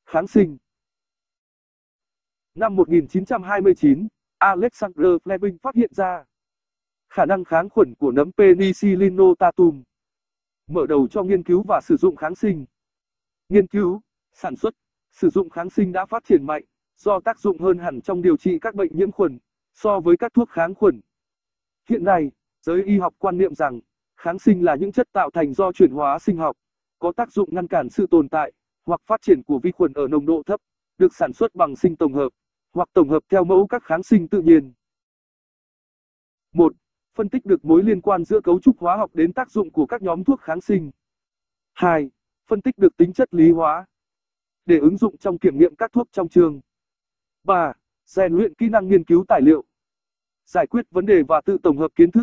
Kháng sinh. Năm 1929, Alexander Fleming phát hiện ra khả năng kháng khuẩn của nấm Penicillium notatum, mở đầu cho nghiên cứu và sử dụng kháng sinh. Nghiên cứu, sản xuất, sử dụng kháng sinh đã phát triển mạnh, do tác dụng hơn hẳn trong điều trị các bệnh nhiễm khuẩn, so với các thuốc kháng khuẩn. Hiện nay, giới y học quan niệm rằng, kháng sinh là những chất tạo thành do chuyển hóa sinh học, có tác dụng ngăn cản sự tồn tại, hoặc phát triển của vi khuẩn ở nồng độ thấp, được sản xuất bằng sinh tổng hợp, hoặc tổng hợp theo mẫu các kháng sinh tự nhiên. 1. Phân tích được mối liên quan giữa cấu trúc hóa học đến tác dụng của các nhóm thuốc kháng sinh. 2. Phân tích được tính chất lý hóa để ứng dụng trong kiểm nghiệm các thuốc trong trường. 3. Rèn luyện kỹ năng nghiên cứu tài liệu, giải quyết vấn đề và tự tổng hợp kiến thức.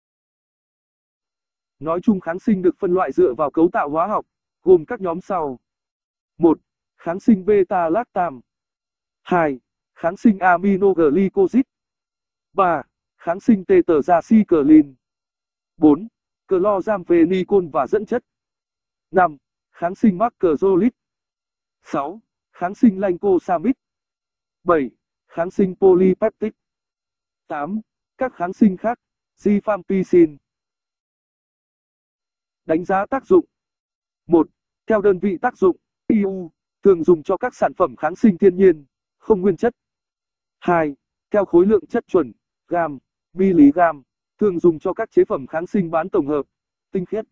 Nói chung kháng sinh được phân loại dựa vào cấu tạo hóa học, gồm các nhóm sau. 1. Kháng sinh beta-lactam. 2. Kháng sinh aminoglycosic. 3. Kháng sinh tetracycline. 4. Cloramphenicol và dẫn chất. 5. Kháng sinh macrolide. 6. Kháng sinh lancosamic. 7. Kháng sinh polypeptide. 8. Các kháng sinh khác, rifampicin. Đánh giá tác dụng. 1. Theo đơn vị tác dụng, EU, thường dùng cho các sản phẩm kháng sinh thiên nhiên, không nguyên chất. 2. Theo khối lượng chất chuẩn, gam, mg, thường dùng cho các chế phẩm kháng sinh bán tổng hợp, tinh khiết.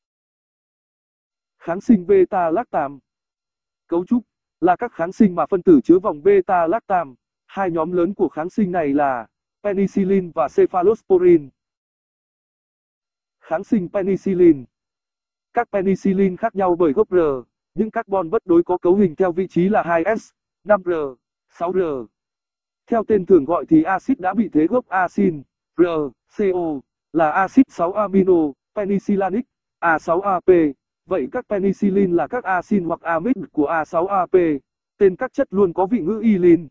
Kháng sinh beta-lactam. Cấu trúc là các kháng sinh mà phân tử chứa vòng beta-lactam. Hai nhóm lớn của kháng sinh này là penicillin và cephalosporin. Kháng sinh penicillin. Các penicillin khác nhau bởi gốc R, những carbon bất đối có cấu hình theo vị trí là 2s, 5r, 6r. Theo tên thường gọi thì axit đã bị thế gốc asin, R, CO, là axit 6 amino, penicillinic, A6AP. Vậy các penicillin là các asin hoặc amide của A6AP. Tên các chất luôn có vị ngữ y lin.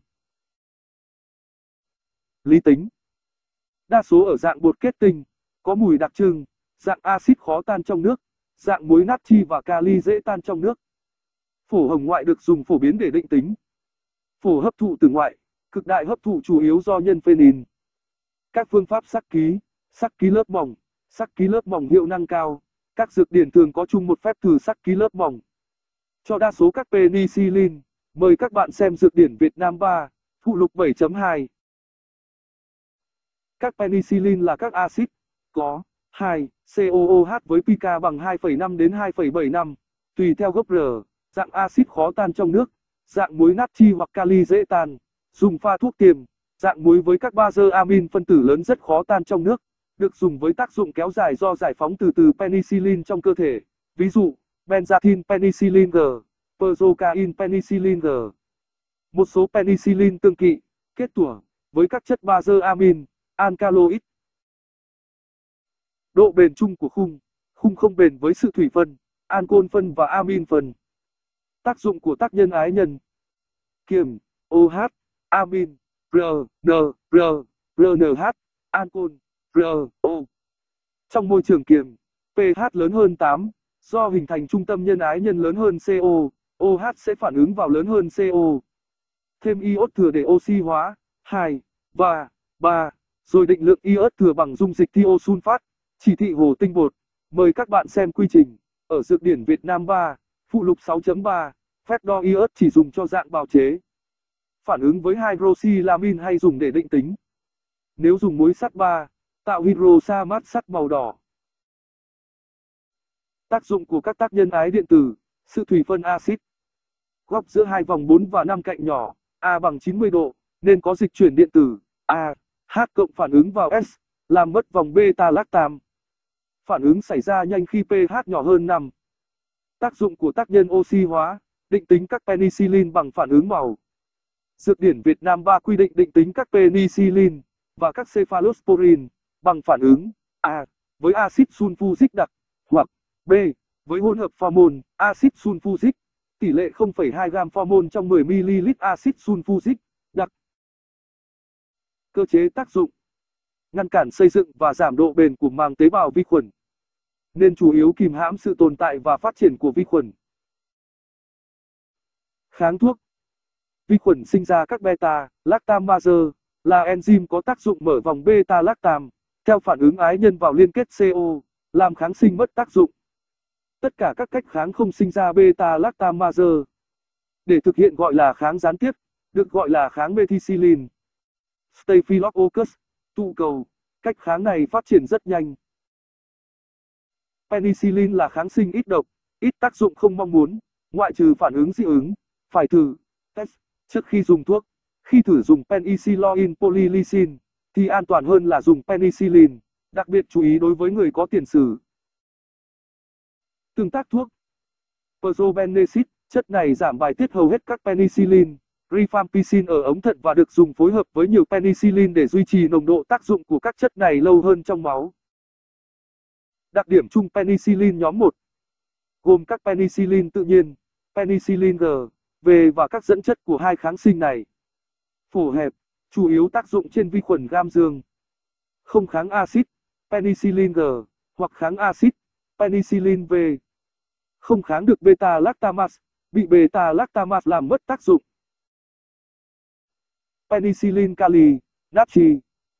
Lý tính. Đa số ở dạng bột kết tinh, có mùi đặc trưng, dạng axit khó tan trong nước, dạng muối natri và kali dễ tan trong nước. Phổ hồng ngoại được dùng phổ biến để định tính. Phổ hấp thụ từ ngoại, cực đại hấp thụ chủ yếu do nhân phenin. Các phương pháp sắc ký lớp mỏng hiệu năng cao. Các dược điển thường có chung một phép thử sắc ký lớp mỏng. Cho đa số các penicillin, mời các bạn xem dược điển Việt Nam 3, phụ lục 7.2. Các penicillin là các axit có 2 COOH với pK bằng 2,5 đến 2,75, tùy theo gốc R, dạng axit khó tan trong nước, dạng muối natri hoặc kali dễ tan, dùng pha thuốc tiêm, dạng muối với các bazơ amin phân tử lớn rất khó tan trong nước, được dùng với tác dụng kéo dài do giải phóng từ penicillin trong cơ thể, ví dụ benzathine penicillin G, procaine penicillin G. Một số penicillin tương kỵ, kết tủa với các chất bazơ amin, alkaloid. Độ bền chung của khung không bền với sự thủy phân, ancol phân và amin phân. Tác dụng của tác nhân ái nhân. Kiềm, OH, amin, RNH, ancol, RO. Trong môi trường kiềm, pH lớn hơn 8, do hình thành trung tâm nhân ái nhân lớn hơn CO, OH sẽ phản ứng vào lớn hơn CO. Thêm iốt thừa để oxy hóa, 2, và 3, rồi định lượng iốt thừa bằng dung dịch thiosulfat, chỉ thị hồ tinh bột. Mời các bạn xem quy trình, ở dược điển Việt Nam 3, phụ lục 6.3, phép đo iốt chỉ dùng cho dạng bào chế. Phản ứng với hydroxylamin hay dùng để định tính. Nếu dùng muối sắt 3, tạo hydrosamat sắt màu đỏ. Tác dụng của các tác nhân ái điện tử, sự thủy phân axit. Góc giữa hai vòng 4 và 5 cạnh nhỏ, A bằng 90 độ, nên có dịch chuyển điện tử, A, H cộng phản ứng vào S, làm mất vòng beta-lactam. Phản ứng xảy ra nhanh khi pH nhỏ hơn 5. Tác dụng của tác nhân oxy hóa, định tính các penicillin bằng phản ứng màu. Dược điển Việt Nam 3 quy định định tính các penicillin và các cephalosporin bằng phản ứng A với axit sulfuric đặc, hoặc B với hỗn hợp phoron axit sulfuric, tỷ lệ 0,2 gam phoron trong 10 ml axit sulfuric đặc. Cơ chế tác dụng: ngăn cản xây dựng và giảm độ bền của màng tế bào vi khuẩn, nên chủ yếu kìm hãm sự tồn tại và phát triển của vi khuẩn. Kháng thuốc. Vi khuẩn sinh ra các beta-lactamase là enzyme có tác dụng mở vòng beta-lactam, theo phản ứng ái nhân vào liên kết CO, làm kháng sinh mất tác dụng. Tất cả các cách kháng không sinh ra beta-lactamase để thực hiện gọi là kháng gián tiếp, được gọi là kháng methicillin. Staphylococcus, tụ cầu, cách kháng này phát triển rất nhanh. Penicillin là kháng sinh ít độc, ít tác dụng không mong muốn, ngoại trừ phản ứng dị ứng, phải thử, test, trước khi dùng thuốc. Khi thử dùng penicillin polylysine, thì an toàn hơn là dùng penicillin, đặc biệt chú ý đối với người có tiền sử. Tương tác thuốc. Probenecid, chất này giảm bài tiết hầu hết các penicillin, rifampicin ở ống thận và được dùng phối hợp với nhiều penicillin để duy trì nồng độ tác dụng của các chất này lâu hơn trong máu. Đặc điểm chung penicillin nhóm 1 gồm các penicillin tự nhiên, penicillin G, V và các dẫn chất của hai kháng sinh này. Phổ hẹp, chủ yếu tác dụng trên vi khuẩn gam dương. Không kháng axit, penicillin G, hoặc kháng axit, penicillin V. Không kháng được beta-lactamase, bị beta-lactamase làm mất tác dụng. Penicillin kali, natri.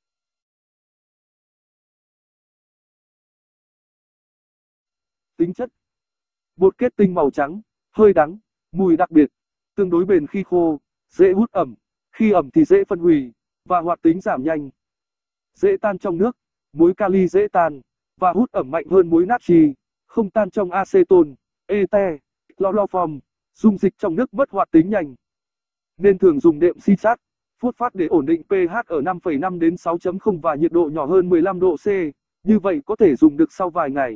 Tính chất: bột kết tinh màu trắng, hơi đắng, mùi đặc biệt, tương đối bền khi khô, dễ hút ẩm, khi ẩm thì dễ phân hủy, và hoạt tính giảm nhanh. Dễ tan trong nước, muối kali dễ tan, và hút ẩm mạnh hơn muối natri, không tan trong acetone, ete, chloroform, dung dịch trong nước mất hoạt tính nhanh. Nên thường dùng đệm citrat, phốt phát để ổn định pH ở 5,5 đến 6.0 và nhiệt độ nhỏ hơn 15 độ C, như vậy có thể dùng được sau vài ngày.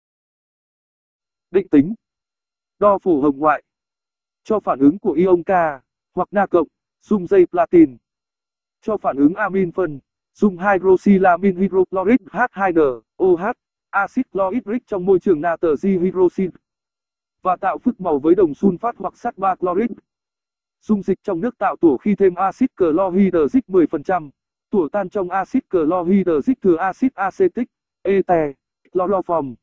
Định tính: đo phổ hồng ngoại, cho phản ứng của ion K hoặc Na cộng, dùng dây platin. Cho phản ứng amin phân, dùng hydroxylamine hydrochloric H2N, OH, axit chlorhydric trong môi trường natri hydroxit. Và tạo phức màu với đồng sunfat hoặc sắt ba chloric. Dung dịch trong nước tạo tủa khi thêm axit chlorhydric 10%, tủa tan trong axit chlorhydric thừa axit acetic, ete, chloroform.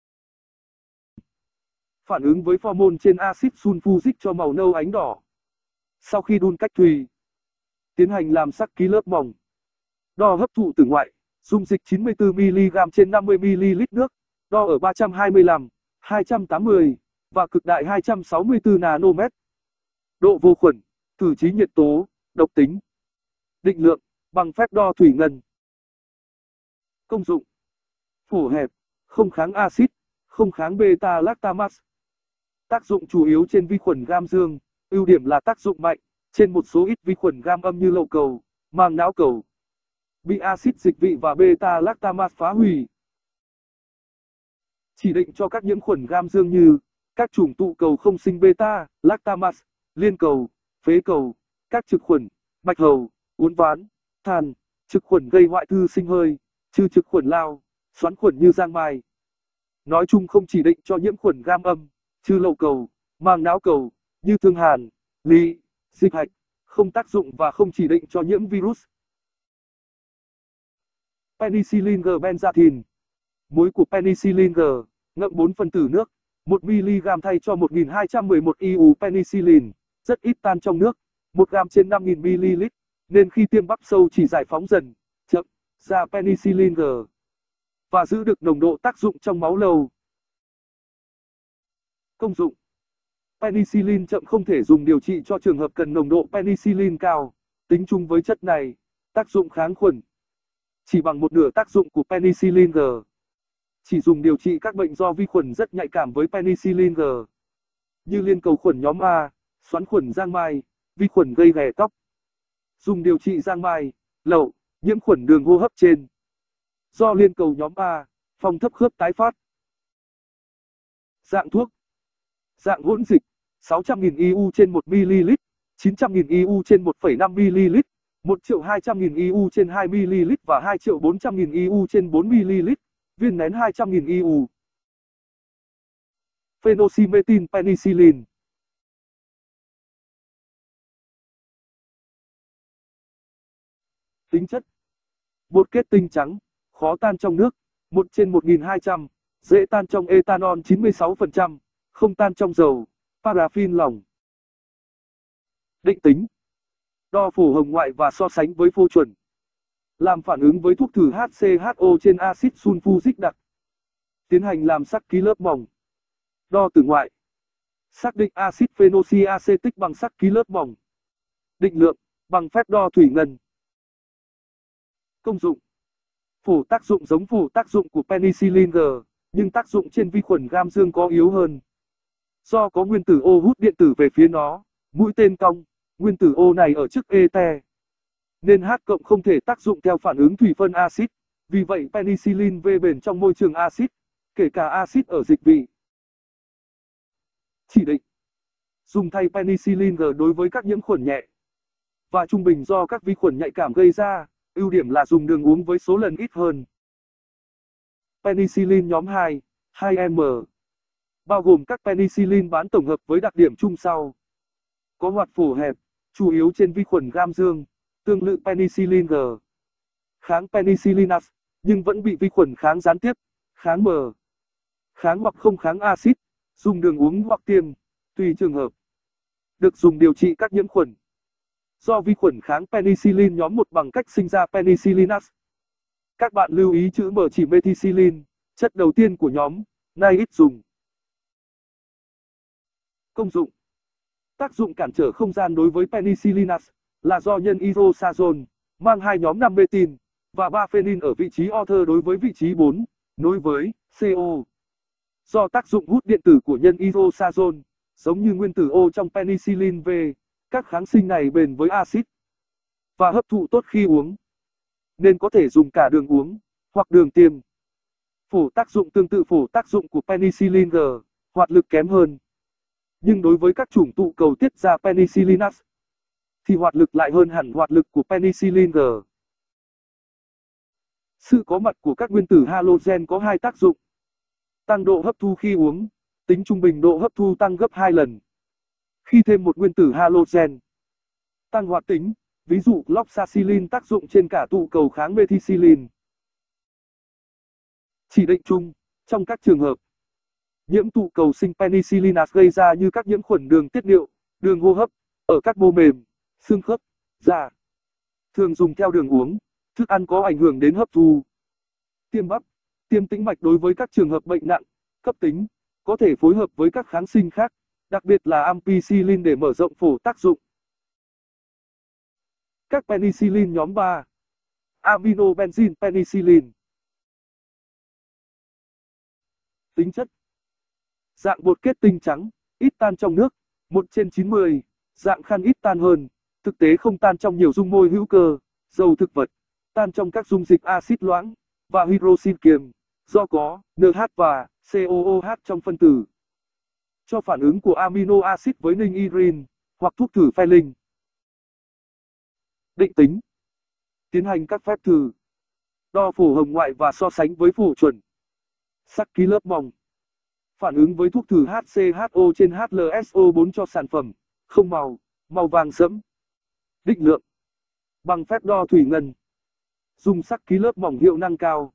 Phản ứng với phormone trên axit sulfuric cho màu nâu ánh đỏ. Sau khi đun cách thủy, tiến hành làm sắc ký lớp mỏng. Đo hấp thụ từ ngoại, dung dịch 94mg trên 50ml nước, đo ở 325, 280 và cực đại 264 nanomet. Độ vô khuẩn, thử trí nhiệt tố, độc tính. Định lượng, bằng phép đo thủy ngân. Công dụng: phổ hẹp, không kháng axit, không kháng beta-lactamase. Tác dụng chủ yếu trên vi khuẩn gam dương, ưu điểm là tác dụng mạnh trên một số ít vi khuẩn gam âm như lậu cầu, màng não cầu. Bị axit dịch vị và beta-lactamase phá hủy. Chỉ định cho các nhiễm khuẩn gam dương như các chủng tụ cầu không sinh beta-lactamase, liên cầu, phế cầu, các trực khuẩn, bạch hầu, uốn ván, than, trực khuẩn gây hoại thư sinh hơi, trừ trực khuẩn lao, xoắn khuẩn như giang mai. Nói chung không chỉ định cho nhiễm khuẩn gam âm, trừ lậu cầu, màng não cầu, như thương hàn, lị, dịch hạch, không tác dụng và không chỉ định cho nhiễm virus. Penicillin G-benzathine. Muối của penicillin G, ngậm 4 phân tử nước, 1 mg thay cho 1211 IU penicillin, rất ít tan trong nước, 1 gram trên 5000 ml, nên khi tiêm bắp sâu chỉ giải phóng dần, chậm, ra penicillin G và giữ được nồng độ tác dụng trong máu lâu. Công dụng: penicillin chậm không thể dùng điều trị cho trường hợp cần nồng độ penicillin cao. Tính chung với chất này, tác dụng kháng khuẩn chỉ bằng một nửa tác dụng của penicillin G. Chỉ dùng điều trị các bệnh do vi khuẩn rất nhạy cảm với penicillin G, như liên cầu khuẩn nhóm A, xoắn khuẩn giang mai, vi khuẩn gây ghẻ tóc. Dùng điều trị giang mai, lậu, nhiễm khuẩn đường hô hấp trên. Do liên cầu nhóm A, phòng thấp khớp tái phát. Dạng thuốc: dạng hỗn dịch, 600.000 IU trên 1 ml, 900.000 IU trên 1,5 ml, 1.200.000 IU trên 2 ml và 2.400.000 IU trên 4 ml, viên nén 200.000 IU. Phenosimetin penicillin. Tính chất: bột kết tinh trắng, khó tan trong nước, 1 trên 1200, dễ tan trong ethanol 96%, không tan trong dầu, paraffin lỏng. Định tính. Đo phổ hồng ngoại và so sánh với phô chuẩn. Làm phản ứng với thuốc thử HCHO trên axit sulfuric đặc. Tiến hành làm sắc ký lớp mỏng. Đo từ ngoại. Xác định axit phenocyacetic bằng sắc ký lớp mỏng. Định lượng bằng phép đo thủy ngân. Công dụng. Phổ tác dụng giống phổ tác dụng của penicillin G, nhưng tác dụng trên vi khuẩn gam dương có yếu hơn. Do có nguyên tử O hút điện tử về phía nó, mũi tên cong, nguyên tử O này ở trước ete, nên H cộng không thể tác dụng theo phản ứng thủy phân axit. Vì vậy penicillin V bền trong môi trường axit, kể cả axit ở dịch vị. Chỉ định. Dùng thay penicillin G đối với các nhiễm khuẩn nhẹ và trung bình do các vi khuẩn nhạy cảm gây ra. Ưu điểm là dùng đường uống với số lần ít hơn. Penicillin nhóm 2, 2M. Bao gồm các penicillin bán tổng hợp với đặc điểm chung sau. Có hoạt phổ hẹp, chủ yếu trên vi khuẩn gam dương, tương tự penicillin G. Kháng penicillin A, nhưng vẫn bị vi khuẩn kháng gián tiếp, kháng M. Kháng hoặc không kháng axit, dùng đường uống hoặc tiêm, tùy trường hợp. Được dùng điều trị các nhiễm khuẩn. Do vi khuẩn kháng penicillin nhóm 1 bằng cách sinh ra penicillin A. Các bạn lưu ý chữ M chỉ methicillin, chất đầu tiên của nhóm, nay ít dùng. Công dụng. Tác dụng cản trở không gian đối với penicillin A là do nhân irosazole, mang hai nhóm 5 metin và 3 phenin ở vị trí author đối với vị trí 4, nối với CO. Do tác dụng hút điện tử của nhân irosazole, giống như nguyên tử O trong penicillin V, các kháng sinh này bền với axit và hấp thụ tốt khi uống, nên có thể dùng cả đường uống hoặc đường tiêm. Phổ tác dụng tương tự phổ tác dụng của penicillin G, hoạt lực kém hơn. Nhưng đối với các chủng tụ cầu tiết ra penicillin A, thì hoạt lực lại hơn hẳn hoạt lực của penicillin G. Sự có mặt của các nguyên tử halogen có hai tác dụng. Tăng độ hấp thu khi uống, tính trung bình độ hấp thu tăng gấp 2 lần. Khi thêm một nguyên tử halogen, tăng hoạt tính, ví dụ cloxacillin tác dụng trên cả tụ cầu kháng methicillin. Chỉ định chung, trong các trường hợp nhiễm tụ cầu sinh penicillin A gây ra như các nhiễm khuẩn đường tiết niệu, đường hô hấp, ở các mô mềm, xương khớp, da. Thường dùng theo đường uống, thức ăn có ảnh hưởng đến hấp thu. Tiêm bắp, tiêm tĩnh mạch đối với các trường hợp bệnh nặng, cấp tính, có thể phối hợp với các kháng sinh khác, đặc biệt là ampicillin để mở rộng phổ tác dụng. Các penicillin nhóm 3. Aminobenzene penicillin. Tính chất. Dạng bột kết tinh trắng, ít tan trong nước, 1/90, dạng khăn ít tan hơn, thực tế không tan trong nhiều dung môi hữu cơ, dầu thực vật, tan trong các dung dịch axit loãng và hydroxin kiềm, do có NH và COOH trong phân tử. Cho phản ứng của amino acid với ninh irin hoặc thuốc thử phe. Định tính. Tiến hành các phép thử. Đo phổ hồng ngoại và so sánh với phổ chuẩn. Sắc ký lớp mỏng. Phản ứng với thuốc thử HCHO trên HLSO4 cho sản phẩm không màu, màu vàng sẫm. Định lượng. Bằng phép đo thủy ngân. Dùng sắc ký lớp mỏng hiệu năng cao.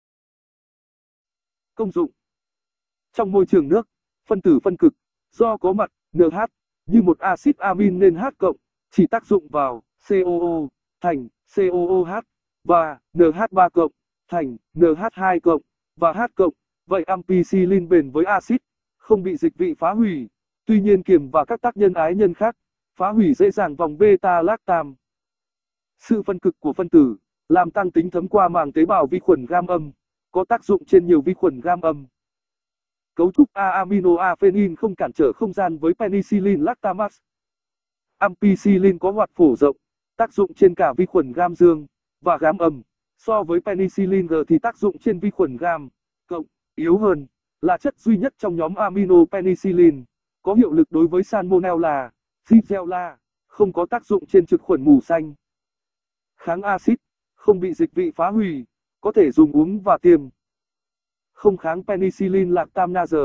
Công dụng. Trong môi trường nước, phân tử phân cực, do có mặt NH như một axit amin nên H cộng chỉ tác dụng vào COO thành COOH và NH3 cộng thành NH2 cộng và H cộng. Vậy ampicillin bền với axit, không bị dịch vị phá hủy. Tuy nhiên kiềm và các tác nhân ái nhân khác phá hủy dễ dàng vòng beta-lactam. Sự phân cực của phân tử làm tăng tính thấm qua màng tế bào vi khuẩn gam âm, có tác dụng trên nhiều vi khuẩn gam âm. Cấu trúc A-aminoaphenin không cản trở không gian với penicillin lactamase. Ampicillin có hoạt phổ rộng, tác dụng trên cả vi khuẩn gam dương và gam âm. So với penicillin G thì tác dụng trên vi khuẩn gam cộng yếu hơn, là chất duy nhất trong nhóm aminopenicillin có hiệu lực đối với Salmonella, Shigella, không có tác dụng trên trực khuẩn mù xanh. Kháng axit, không bị dịch vị phá hủy, có thể dùng uống và tiêm. Không kháng penicillin lactamase.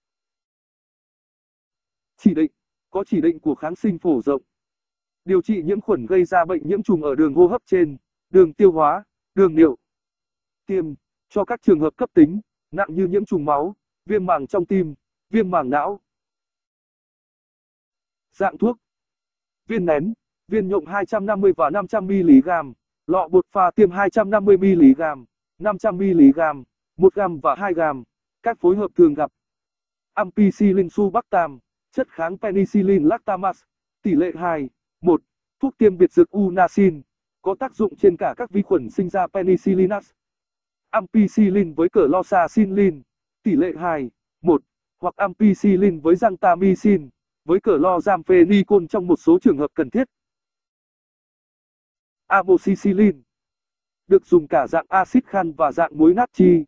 Chỉ định, có chỉ định của kháng sinh phổ rộng. Điều trị nhiễm khuẩn gây ra bệnh nhiễm trùng ở đường hô hấp trên, đường tiêu hóa, đường niệu. Tiêm, cho các trường hợp cấp tính, nặng như nhiễm trùng máu, viêm màng trong tim, viêm màng não. Dạng thuốc. viên nén, viên nhộng 250 và 500mg, lọ bột pha tiêm 250mg, 500mg, 1g và 2g. Các phối hợp thường gặp: ampicillin sulbactam, chất kháng penicillin lactamase, tỷ lệ 2:1, thuốc tiêm biệt dược Unacin, có tác dụng trên cả các vi khuẩn sinh ra penicillinase. Ampicillin với chlorsaxilin, tỷ lệ 2:1, hoặc ampicillin với gentamicin, với cloramphenicol trong một số trường hợp cần thiết. Amoxicillin được dùng cả dạng axit khan và dạng muối natri.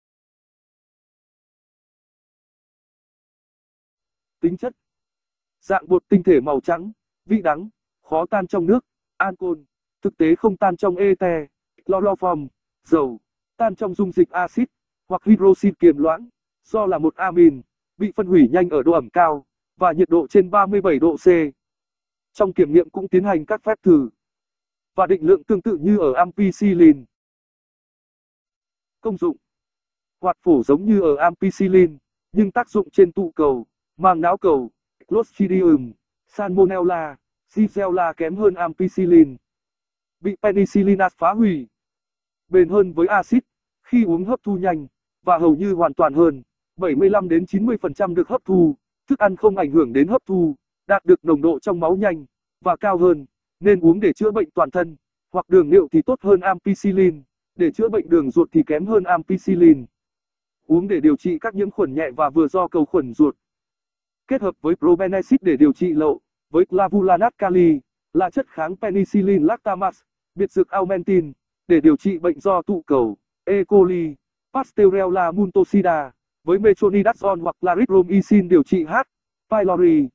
Tính chất: dạng bột tinh thể màu trắng, vị đắng, khó tan trong nước. Ancol thực tế không tan trong ete, chloroform, dầu, tan trong dung dịch axit hoặc hydroxit kiềm loãng. Do là một amin, bị phân hủy nhanh ở độ ẩm cao và nhiệt độ trên 37 độ C. Trong kiểm nghiệm cũng tiến hành các phép thử và định lượng tương tự như ở ampicillin. Công dụng: hoạt phổ giống như ở ampicillin, nhưng tác dụng trên tụ cầu, màng não cầu, Clostridium, Salmonella, Shigella kém hơn ampicillin. Bị penicillinase phá hủy. Bền hơn với axit, khi uống hấp thu nhanh, và hầu như hoàn toàn hơn, 75 đến 90% được hấp thu. Thức ăn không ảnh hưởng đến hấp thu, đạt được nồng độ trong máu nhanh và cao hơn, nên uống để chữa bệnh toàn thân, hoặc đường niệu thì tốt hơn ampicillin, để chữa bệnh đường ruột thì kém hơn ampicillin. Uống để điều trị các nhiễm khuẩn nhẹ và vừa do cầu khuẩn ruột. Kết hợp với probenecid để điều trị lậu, với clavulanate kali, là chất kháng penicillin lactamase, biệt dược augmentin, để điều trị bệnh do tụ cầu, E. coli, Pasteurella multocida, với metronidazole hoặc clarithromycin điều trị H. pylori.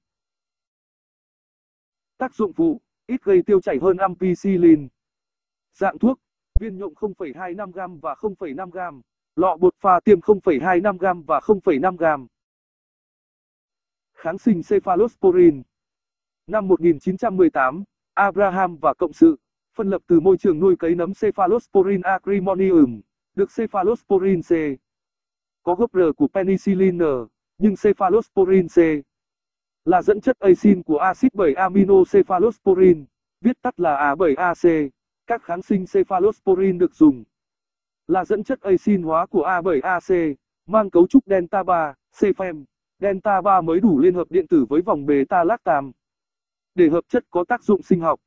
Tác dụng phụ: ít gây tiêu chảy hơn ampicillin. Dạng thuốc: viên nhộng 0,25g và 0,5g, lọ bột pha tiêm 0,25g và 0,5g. Kháng sinh cephalosporin. Năm 1918, Abraham và cộng sự, phân lập từ môi trường nuôi cấy nấm Cephalosporin acrimonium, được cephalosporin C. Có gốc R của penicillin N, nhưng cephalosporin C là dẫn chất acin của axit 7-amino cephalosporin, viết tắt là A7AC. Các kháng sinh cephalosporin được dùng là dẫn chất acin hóa của A7AC, mang cấu trúc delta 3, Cephem. Delta 3 mới đủ liên hợp điện tử với vòng beta-lactam để hợp chất có tác dụng sinh học.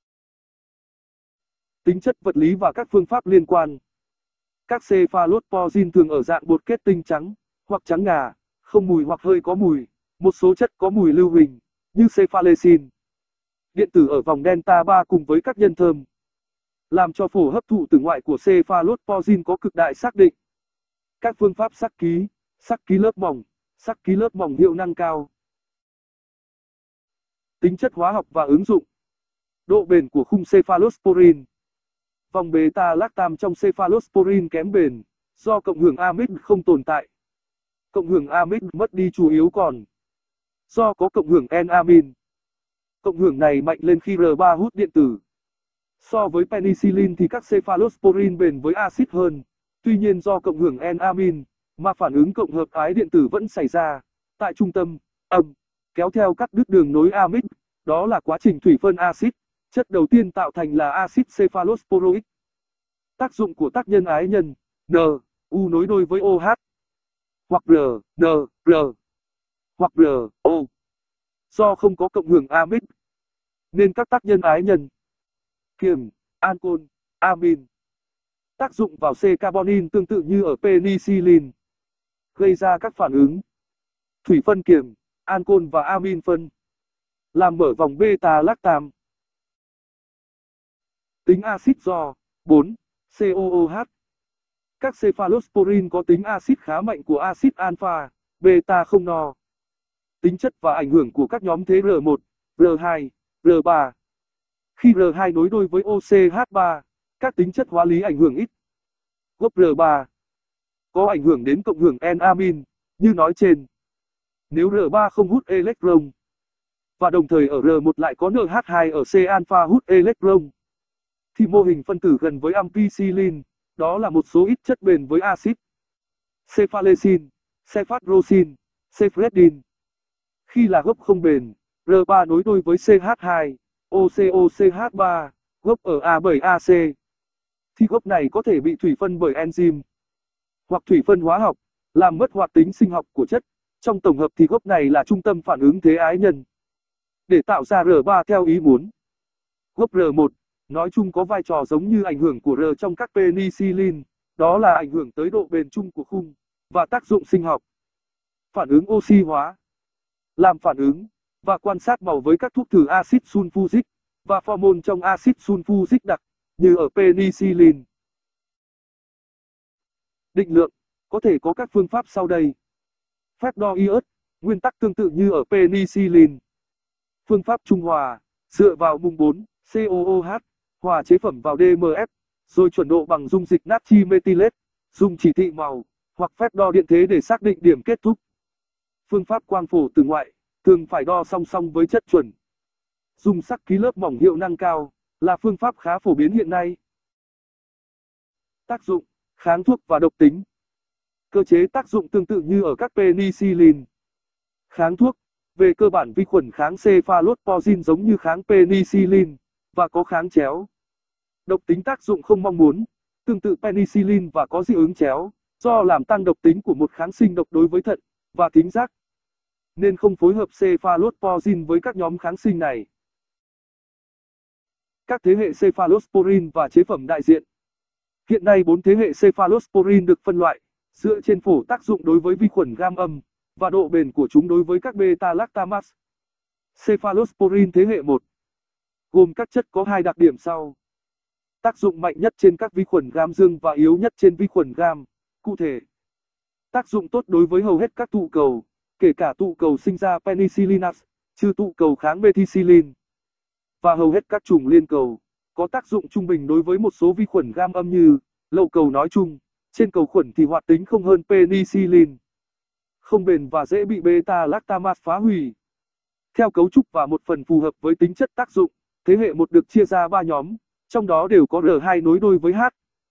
Tính chất vật lý và các phương pháp liên quan. Các cephalosporin thường ở dạng bột kết tinh trắng, hoặc trắng ngà, không mùi hoặc hơi có mùi. Một số chất có mùi lưu huỳnh, như cephalecin. Điện tử ở vòng delta 3 cùng với các nhân thơm, làm cho phổ hấp thụ từ ngoại của cephalosporin có cực đại xác định. Các phương pháp sắc ký lớp mỏng hiệu năng cao. Tính chất hóa học và ứng dụng. Độ bền của khung cephalosporin. Vòng beta-lactam trong cephalosporin kém bền, do cộng hưởng amid không tồn tại. Cộng hưởng amid mất đi chủ yếu còn do có cộng hưởng N-amin. Cộng hưởng này mạnh lên khi R3 hút điện tử. So với penicillin thì các cephalosporin bền với axit hơn. Tuy nhiên do cộng hưởng N-amin, mà phản ứng cộng hợp ái điện tử vẫn xảy ra tại trung tâm âm, kéo theo cắt đứt đường nối amid. Đó là quá trình thủy phân axit. Chất đầu tiên tạo thành là axit cephalosporic. Tác dụng của tác nhân ái nhân N, U nối đôi với OH, hoặc R, N, R, hoặc R, O. Do không có cộng hưởng amid, nên các tác nhân ái nhân kiềm, ancol, amin tác dụng vào C-carbonin tương tự như ở penicillin, gây ra các phản ứng thủy phân kiềm, ancol và amin phân, làm mở vòng beta-lactam. Tính axit do 4. COOH. Các cephalosporin có tính axit khá mạnh của axit alpha, beta không no. Tính chất và ảnh hưởng của các nhóm thế R1, R2, R3. Khi R2 nối đôi với OCH3, các tính chất hóa lý ảnh hưởng ít. Gốc R3 có ảnh hưởng đến cộng hưởng N-amin, như nói trên. Nếu R3 không hút electron, và đồng thời ở R1 lại có NH2 ở C-alpha hút electron, thì mô hình phân tử gần với ampicillin, đó là một số ít chất bền với axit. Cephalecin, cephadrosin, cephredin. Khi là gốc không bền, R3 nối đôi với CH2, OCOCH3, gốc ở A7AC. Thì gốc này có thể bị thủy phân bởi enzyme hoặc thủy phân hóa học, làm mất hoạt tính sinh học của chất. Trong tổng hợp thì gốc này là trung tâm phản ứng thế ái nhân để tạo ra R3 theo ý muốn. Gốc R1, nói chung có vai trò giống như ảnh hưởng của R trong các penicillin, đó là ảnh hưởng tới độ bền chung của khung và tác dụng sinh học. Phản ứng oxy hóa, làm phản ứng và quan sát màu với các thuốc thử axit sulfuric và pheromone trong axit sulfuric đặc, như ở penicillin. Định lượng, có thể có các phương pháp sau đây. Phép đo iốt, nguyên tắc tương tự như ở penicillin. Phương pháp trung hòa, dựa vào mung 4, COOH, hòa chế phẩm vào DMF, rồi chuẩn độ bằng dung dịch natri methylate, dùng chỉ thị màu, hoặc phép đo điện thế để xác định điểm kết thúc. Phương pháp quang phổ từ ngoại, thường phải đo song song với chất chuẩn. Dùng sắc ký lớp mỏng hiệu năng cao, là phương pháp khá phổ biến hiện nay. Tác dụng, kháng thuốc và độc tính. Cơ chế tác dụng tương tự như ở các penicillin. Kháng thuốc, về cơ bản vi khuẩn kháng cephalosporin giống như kháng penicillin, và có kháng chéo. Độc tính tác dụng không mong muốn, tương tự penicillin và có dị ứng chéo, do làm tăng độc tính của một kháng sinh độc đối với thận và thính giác, nên không phối hợp cephalosporin với các nhóm kháng sinh này. Các thế hệ cephalosporin và chế phẩm đại diện. Hiện nay 4 thế hệ cephalosporin được phân loại, dựa trên phổ tác dụng đối với vi khuẩn gam âm, và độ bền của chúng đối với các beta-lactamase. Cephalosporin thế hệ 1 gồm các chất có hai đặc điểm sau. Tác dụng mạnh nhất trên các vi khuẩn gam dương và yếu nhất trên vi khuẩn gam. Cụ thể, tác dụng tốt đối với hầu hết các tụ cầu, kể cả tụ cầu sinh ra penicillinase, trừ tụ cầu kháng methicillin, và hầu hết các chủng liên cầu. Có tác dụng trung bình đối với một số vi khuẩn gam âm như lậu cầu nói chung, trên cầu khuẩn thì hoạt tính không hơn penicillin. Không bền và dễ bị beta-lactamase phá hủy. Theo cấu trúc và một phần phù hợp với tính chất tác dụng, thế hệ 1 được chia ra 3 nhóm, trong đó đều có R2 nối đôi với H.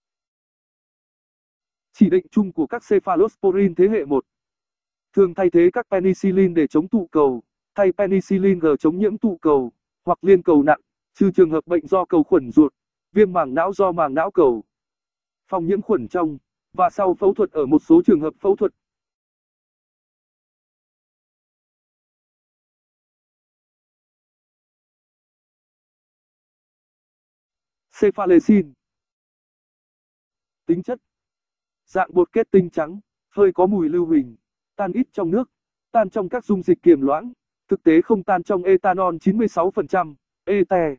Chỉ định chung của các cephalosporin thế hệ 1 thường thay thế các penicillin để chống tụ cầu, thay penicillin G chống nhiễm tụ cầu, hoặc liên cầu nặng, trừ trường hợp bệnh do cầu khuẩn ruột, viêm màng não do màng não cầu. Phòng nhiễm khuẩn trong và sau phẫu thuật ở một số trường hợp phẫu thuật. Cephalaxin. Tính chất: dạng bột kết tinh trắng, hơi có mùi lưu huỳnh, tan ít trong nước, tan trong các dung dịch kiềm loãng, thực tế không tan trong ethanol 96%, ete.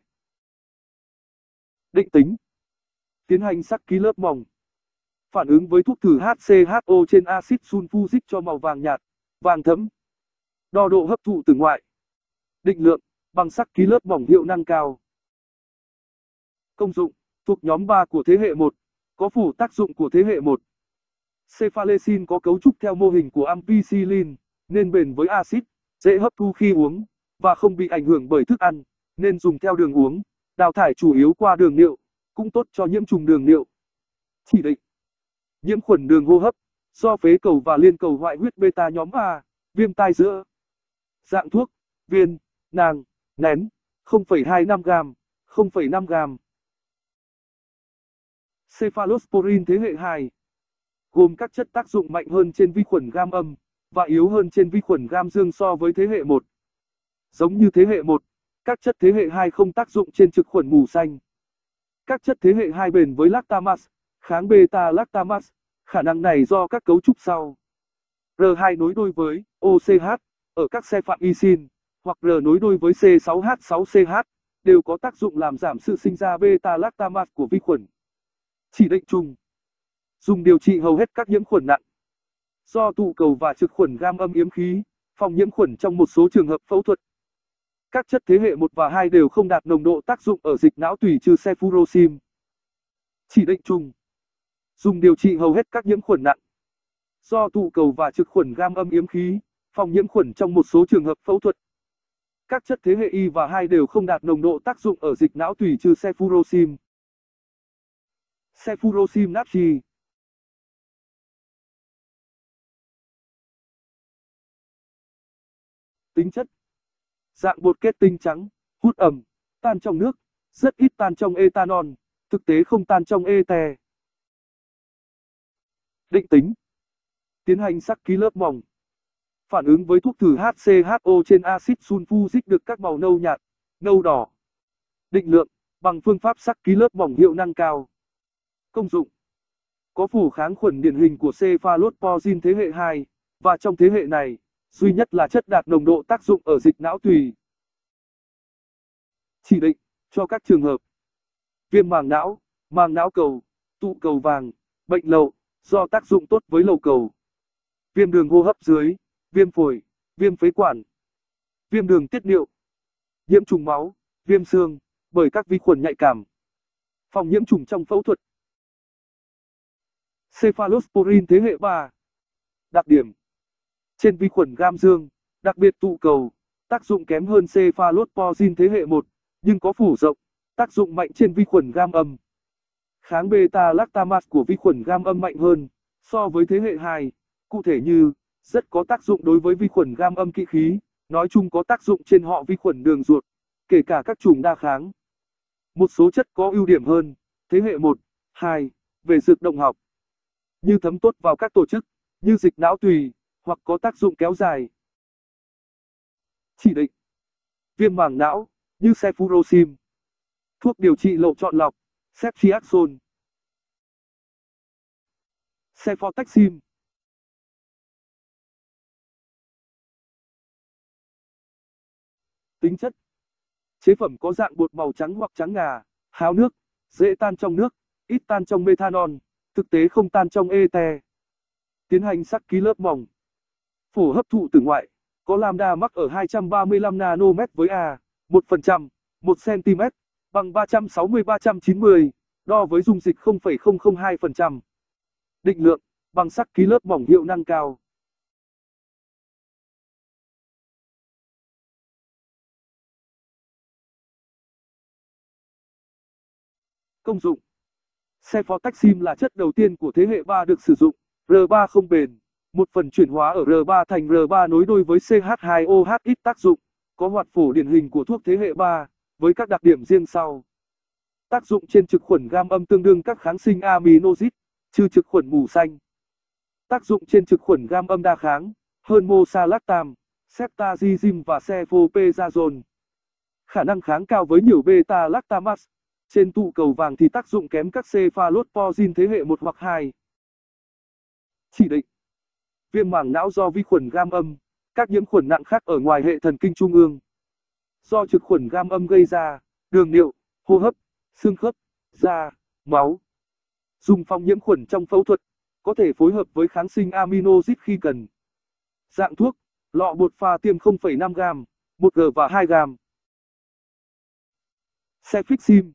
Định tính: tiến hành sắc ký lớp mỏng, phản ứng với thuốc thử HCHO trên axit sulfuric cho màu vàng nhạt, vàng thẫm. Đo độ hấp thụ từ ngoại. Định lượng bằng sắc ký lớp mỏng hiệu năng cao. Công dụng: thuộc nhóm 3 của thế hệ 1, có phổ tác dụng của thế hệ 1. Cephalaxin có cấu trúc theo mô hình của ampicillin, nên bền với axit, dễ hấp thu khi uống, và không bị ảnh hưởng bởi thức ăn, nên dùng theo đường uống, đào thải chủ yếu qua đường niệu, cũng tốt cho nhiễm trùng đường niệu. Chỉ định: nhiễm khuẩn đường hô hấp, do phế cầu và liên cầu hoại huyết beta nhóm A, viêm tai giữa. Dạng thuốc: viên, nang, nén, 0,25 g, 0,5 g. Cephalosporin thế hệ 2 gồm các chất tác dụng mạnh hơn trên vi khuẩn gam âm và yếu hơn trên vi khuẩn gam dương so với thế hệ 1. Giống như thế hệ 1, các chất thế hệ 2 không tác dụng trên trực khuẩn mù xanh. Các chất thế hệ 2 bền với lactamase, kháng beta-lactamase, khả năng này do các cấu trúc sau. R2 nối đôi với OCH ở các cefamycin, hoặc R nối đôi với C6H6CH, đều có tác dụng làm giảm sự sinh ra beta-lactamase của vi khuẩn. Chỉ định chung: dùng điều trị hầu hết các nhiễm khuẩn nặng do tụ cầu và trực khuẩn gam âm yếm khí, phòng nhiễm khuẩn trong một số trường hợp phẫu thuật. Các chất thế hệ 1 và 2 đều không đạt nồng độ tác dụng ở dịch não tủy trừ cefuroxim. Chỉ định chung: dùng điều trị hầu hết các nhiễm khuẩn nặng do tụ cầu và trực khuẩn gam âm yếm khí, phòng nhiễm khuẩn trong một số trường hợp phẫu thuật. Các chất thế hệ Y và 2 đều không đạt nồng độ tác dụng ở dịch não tủy trừ cefuroxim. Cefuroxim natri. Tính chất: dạng bột kết tinh trắng, hút ẩm, tan trong nước, rất ít tan trong ethanol, thực tế không tan trong ete. Định tính. Tiến hành sắc ký lớp mỏng. Phản ứng với thuốc thử HCHO trên axit sulfuric được các màu nâu nhạt, nâu đỏ. Định lượng, bằng phương pháp sắc ký lớp mỏng hiệu năng cao. Công dụng. Có phủ kháng khuẩn điển hình của cephalosporin thế hệ 2, và trong thế hệ này, duy nhất là chất đạt nồng độ tác dụng ở dịch não tùy. Chỉ định, cho các trường hợp viêm màng não cầu, tụ cầu vàng, bệnh lậu, do tác dụng tốt với lầu cầu, viêm đường hô hấp dưới, viêm phổi, viêm phế quản, viêm đường tiết niệu, nhiễm trùng máu, viêm xương, bởi các vi khuẩn nhạy cảm, phòng nhiễm trùng trong phẫu thuật. Cephalosporin thế hệ 3. Đặc điểm. Trên vi khuẩn gam dương, đặc biệt tụ cầu, tác dụng kém hơn cephalosporin thế hệ 1, nhưng có phủ rộng, tác dụng mạnh trên vi khuẩn gam âm. Kháng beta-lactamase của vi khuẩn gam âm mạnh hơn so với thế hệ 2, cụ thể như rất có tác dụng đối với vi khuẩn gam âm kỵ khí, nói chung có tác dụng trên họ vi khuẩn đường ruột, kể cả các chủng đa kháng. Một số chất có ưu điểm hơn thế hệ 1, 2 về dược động học, như thấm tốt vào các tổ chức như dịch não tùy, hoặc có tác dụng kéo dài. Chỉ định. Viêm màng não, như cefuroxim. Thuốc điều trị lậu chọn lọc, ceftriaxone. Cefotaxime. Tính chất. Chế phẩm có dạng bột màu trắng hoặc trắng ngà, háo nước, dễ tan trong nước, ít tan trong methanol, thực tế không tan trong ete. Tiến hành sắc ký lớp mỏng. Phổ hấp thụ từ ngoại, có lambda mắc ở 235 nanomet với A, 1%, 1 cm, bằng 360-390, đo với dung dịch 0,002%. Định lượng, bằng sắc ký lớp mỏng hiệu năng cao. Công dụng. Cefotaxime là chất đầu tiên của thế hệ 3 được sử dụng. R3 không bền. Một phần chuyển hóa ở R3 thành R3 nối đôi với CH2OH ít tác dụng. Có hoạt phổ điển hình của thuốc thế hệ 3, với các đặc điểm riêng sau. Tác dụng trên trực khuẩn gam âm tương đương các kháng sinh aminosid, trừ trực khuẩn mủ xanh. Tác dụng trên trực khuẩn gam âm đa kháng, hơn mosalactam, ceftazidime và cefopezazone. Khả năng kháng cao với nhiều beta-lactamase. Trên tụ cầu vàng thì tác dụng kém các cephalosporin thế hệ 1 hoặc 2. Chỉ định. Viêm màng não do vi khuẩn gam âm, các nhiễm khuẩn nặng khác ở ngoài hệ thần kinh trung ương. Do trực khuẩn gam âm gây ra, đường niệu, hô hấp, xương khớp, da, máu. Dùng phòng nhiễm khuẩn trong phẫu thuật, có thể phối hợp với kháng sinh aminosid khi cần. Dạng thuốc, lọ bột pha tiêm 0,5 g, 1 g và 2 g. Cefixime.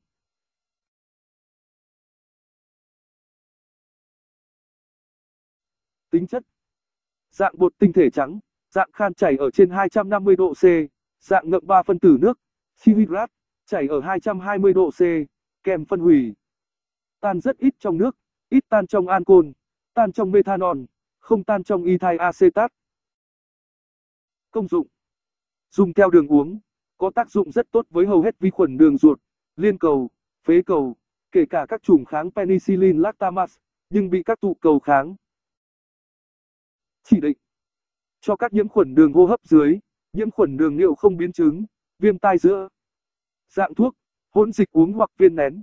Tính chất. Dạng bột tinh thể trắng, dạng khan chảy ở trên 250 độ C, dạng ngậm 3 phân tử nước, silicat, chảy ở 220 độ C, kèm phân hủy. Tan rất ít trong nước, ít tan trong ancol, tan trong methanol, không tan trong ethyl acetate. Công dụng. Dùng theo đường uống, có tác dụng rất tốt với hầu hết vi khuẩn đường ruột, liên cầu, phế cầu, kể cả các chủng kháng penicillin lactamase, nhưng bị các tụ cầu kháng. Chỉ định. Cho các nhiễm khuẩn đường hô hấp dưới, nhiễm khuẩn đường niệu không biến chứng, viêm tai giữa. Dạng thuốc, hỗn dịch uống hoặc viên nén.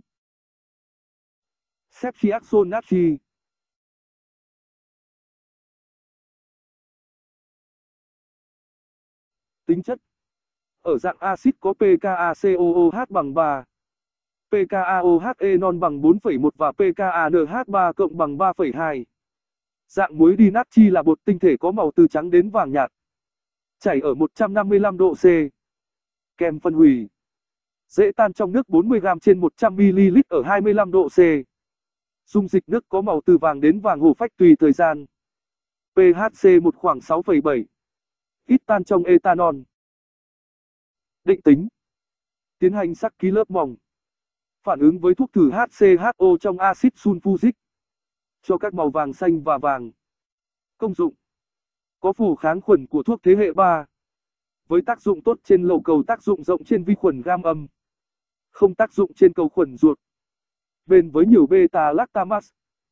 Ceftriaxone natri. Tính chất. Ở dạng axit có pKaCOOH bằng 3, pKaOH enon bằng 4,1 và pKaNH3 cộng bằng 3,2. Dạng muối đi natri là bột tinh thể có màu từ trắng đến vàng nhạt. Chảy ở 155 độ C. Kèm phân hủy. Dễ tan trong nước 40 g trên 100 ml ở 25 độ C. Dung dịch nước có màu từ vàng đến vàng hổ phách tùy thời gian. pHc1 khoảng 6,7. Ít tan trong ethanol. Định tính. Tiến hành sắc ký lớp mỏng. Phản ứng với thuốc thử HCHO trong axit sulfuric. Cho các màu vàng xanh và vàng. Công dụng. Có phủ kháng khuẩn của thuốc thế hệ 3. Với tác dụng tốt trên lầu cầu, tác dụng rộng trên vi khuẩn gam âm. không tác dụng trên cầu khuẩn ruột. Bền với nhiều beta-lactamase.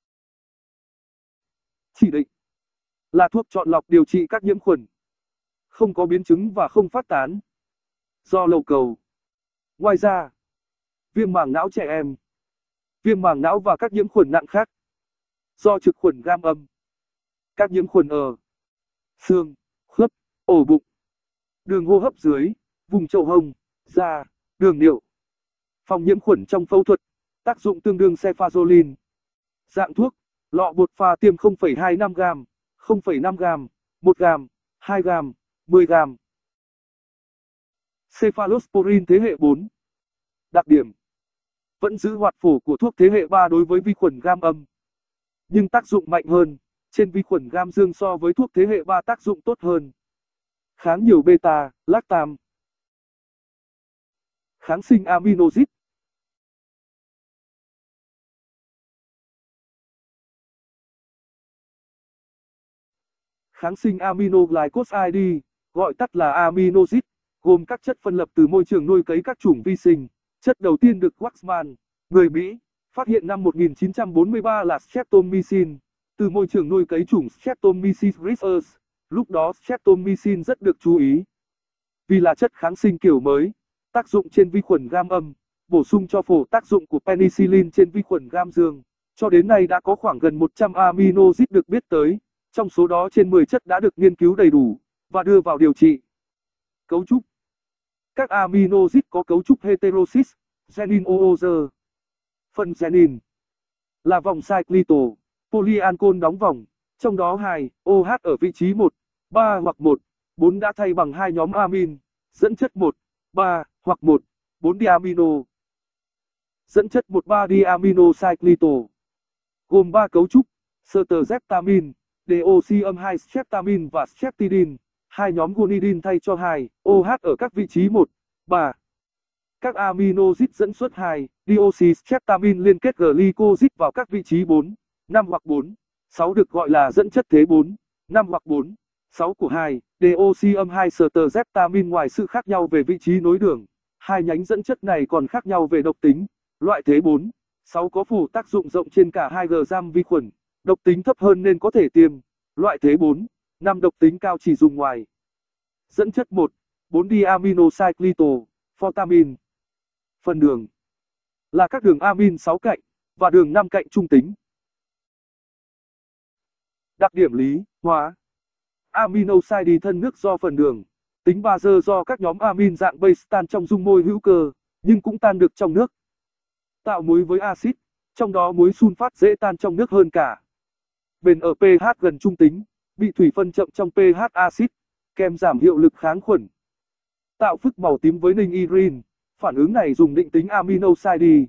Chỉ định là thuốc chọn lọc điều trị các nhiễm khuẩn, không có biến chứng và không phát tán do lâu cầu. Ngoài ra, viêm màng não trẻ em, viêm màng não và các nhiễm khuẩn nặng khác do trực khuẩn gam âm, các nhiễm khuẩn ở xương, khớp, ổ bụng, đường hô hấp dưới, vùng chậu hông, da, đường niệu. Phòng nhiễm khuẩn trong phẫu thuật, tác dụng tương đương cefazolin. Dạng thuốc, lọ bột pha tiêm 0,25 g, 0,5 g, 1 g, 2 g, 10 g. Cephalosporin thế hệ 4. Đặc điểm: vẫn giữ hoạt phổ của thuốc thế hệ 3 đối với vi khuẩn gam âm, nhưng tác dụng mạnh hơn trên vi khuẩn gam dương so với thuốc thế hệ 3 tác dụng tốt hơn. Kháng nhiều beta-lactam. Kháng sinh aminoxid. Kháng sinh aminoglycoside, gọi tắt là aminoxid, gồm các chất phân lập từ môi trường nuôi cấy các chủng vi sinh. Chất đầu tiên được Waxman, người Mỹ, phát hiện năm 1943 là streptomycin, từ môi trường nuôi cấy chủng Streptomyces rhesus. Lúc đó streptomycin rất được chú ý, vì là chất kháng sinh kiểu mới, tác dụng trên vi khuẩn gam âm, bổ sung cho phổ tác dụng của penicillin trên vi khuẩn gam dương. Cho đến nay đã có khoảng gần 100 aminoxid được biết tới, trong số đó trên 10 chất đã được nghiên cứu đầy đủ và đưa vào điều trị. Cấu trúc: các aminoxid có cấu trúc heterosis, genin-OOG. Phần genin là vòng cyclital, polyancol đóng vòng, trong đó 2 OH ở vị trí 1, 3 hoặc 1, 4 đã thay bằng hai nhóm amin, dẫn chất 1, 3 hoặc 1, 4 diamino. Dẫn chất 1,3 diaminocyclital gồm 3 cấu trúc: sertazeptamin, deoxy-2 streptamin và streptidin. Hai nhóm guanidin thay cho 2 OH ở các vị trí 1, 3. Các aminoxid dẫn xuất 2 deoxystreptamin liên kết glycosid vào các vị trí 4, 5 hoặc 4, 6 được gọi là dẫn chất thế 4, 5 hoặc 4, 6 của 2 deoxy-2 sertazeptamin. Ngoài sự khác nhau về vị trí nối đường, hai nhánh dẫn chất này còn khác nhau về độc tính. Loại thế 4, 6 có phổ tác dụng rộng trên cả 2 g vi khuẩn, độc tính thấp hơn nên có thể tiêm. Loại thế 4, 5 độc tính cao chỉ dùng ngoài. Dẫn chất 1, 4 diaminocyclital, fortamin. Phần đường là các đường amin 6 cạnh và đường 5 cạnh trung tính. Đặc điểm lý hóa: aminoxide thân nước do phần đường, tính bazơ do các nhóm amin dạng base tan trong dung môi hữu cơ, nhưng cũng tan được trong nước. Tạo muối với axit, trong đó muối sunfat dễ tan trong nước hơn cả. Bền ở pH gần trung tính, bị thủy phân chậm trong pH axit, kèm giảm hiệu lực kháng khuẩn. Tạo phức màu tím với ninh irin, phản ứng này dùng định tính aminoxide.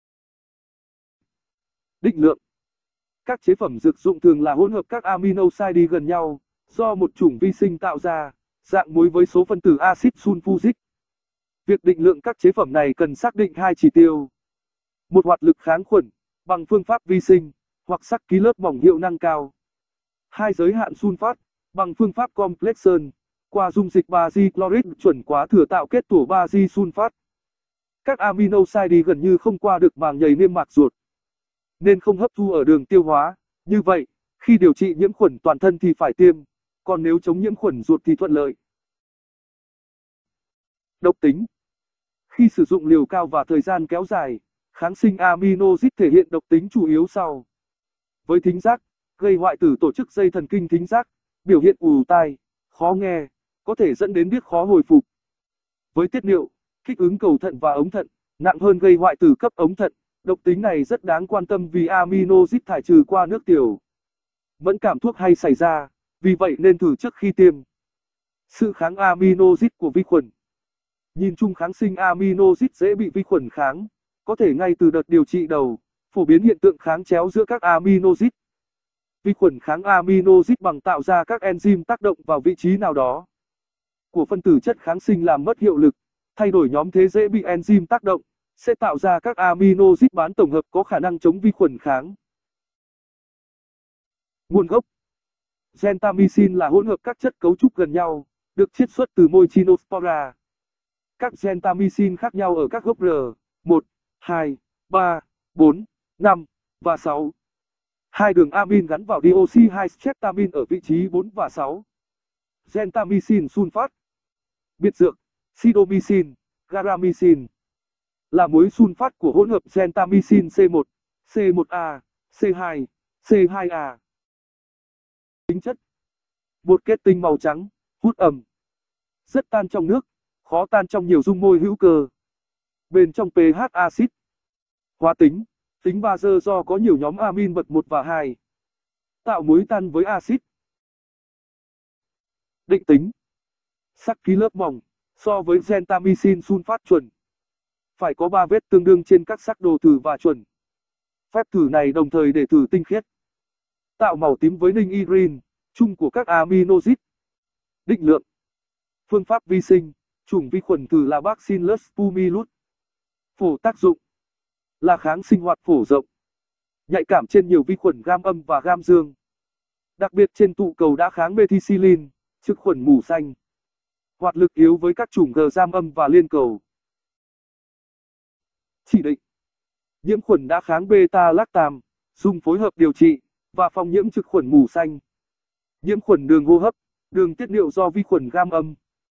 Định lượng: các chế phẩm dược dụng thường là hỗn hợp các aminoxide gần nhau, do một chủng vi sinh tạo ra, dạng muối với số phân tử axit sulfuric. Việc định lượng các chế phẩm này cần xác định hai chỉ tiêu: một hoạt lực kháng khuẩn, bằng phương pháp vi sinh, hoặc sắc ký lớp mỏng hiệu năng cao. Hai giới hạn sunfat, bằng phương pháp completion, qua dung dịch bazit chloric chuẩn quá thừa tạo kết tủa bazit sunfat. Các aminoxide gần như không qua được màng nhầy niêm mạc ruột, nên không hấp thu ở đường tiêu hóa. Như vậy, khi điều trị nhiễm khuẩn toàn thân thì phải tiêm, còn nếu chống nhiễm khuẩn ruột thì thuận lợi. Độc tính: khi sử dụng liều cao và thời gian kéo dài, kháng sinh aminoxid thể hiện độc tính chủ yếu sau. Với thính giác, gây hoại tử tổ chức dây thần kinh thính giác, biểu hiện ù tai, khó nghe, có thể dẫn đến điếc khó hồi phục. Với tiết niệu, kích ứng cầu thận và ống thận, nặng hơn gây hoại tử cấp ống thận. Độc tính này rất đáng quan tâm vì aminoxid thải trừ qua nước tiểu. Mẫn cảm thuốc hay xảy ra, vì vậy nên thử trước khi tiêm. Sự kháng aminoxid của vi khuẩn: nhìn chung kháng sinh aminoxid dễ bị vi khuẩn kháng, có thể ngay từ đợt điều trị đầu, phổ biến hiện tượng kháng chéo giữa các aminoxid. Vi khuẩn kháng aminoxid bằng tạo ra các enzyme tác động vào vị trí nào đó của phân tử chất kháng sinh làm mất hiệu lực, thay đổi nhóm thế dễ bị enzyme tác động, sẽ tạo ra các aminoxid bán tổng hợp có khả năng chống vi khuẩn kháng. Nguồn gốc: gentamicin là hỗn hợp các chất cấu trúc gần nhau, được chiết xuất từ môi Chinospora. Các gentamicin khác nhau ở các gốc R, 1, 2, 3, 4, 5 và 6. Hai đường amin gắn vào deoxystreptamin ở vị trí 4 và 6. Gentamicin sulfat. Biệt dược: sidomycin, garamicin. Là muối sulfat của hỗn hợp gentamicin C1, C1A, C2, C2A. Tính chất: bột kết tinh màu trắng, hút ẩm, rất tan trong nước, khó tan trong nhiều dung môi hữu cơ. Bên trong pH axit. Hóa tính: tính bazơ do có nhiều nhóm amin bậc 1 và 2. Tạo muối tan với axit. Định tính: sắc ký lớp mỏng so với gentamicin sulfat chuẩn. Phải có 3 vết tương đương trên các sắc đồ thử và chuẩn. Phép thử này đồng thời để thử tinh khiết. Tạo màu tím với ninh irin, chung của các aminoacid. Định lượng. Phương pháp vi sinh: chủng vi khuẩn thử là Bacillus pumilus. Phổ tác dụng: là kháng sinh hoạt phổ rộng, nhạy cảm trên nhiều vi khuẩn gam âm và gam dương, đặc biệt trên tụ cầu đã kháng methicillin, trực khuẩn mủ xanh. Hoạt lực yếu với các chủng G giam âm và liên cầu. Chỉ định: nhiễm khuẩn đã kháng beta-lactam, dùng phối hợp điều trị và phòng nhiễm trực khuẩn mủ xanh. Nhiễm khuẩn đường hô hấp, đường tiết niệu do vi khuẩn gam âm.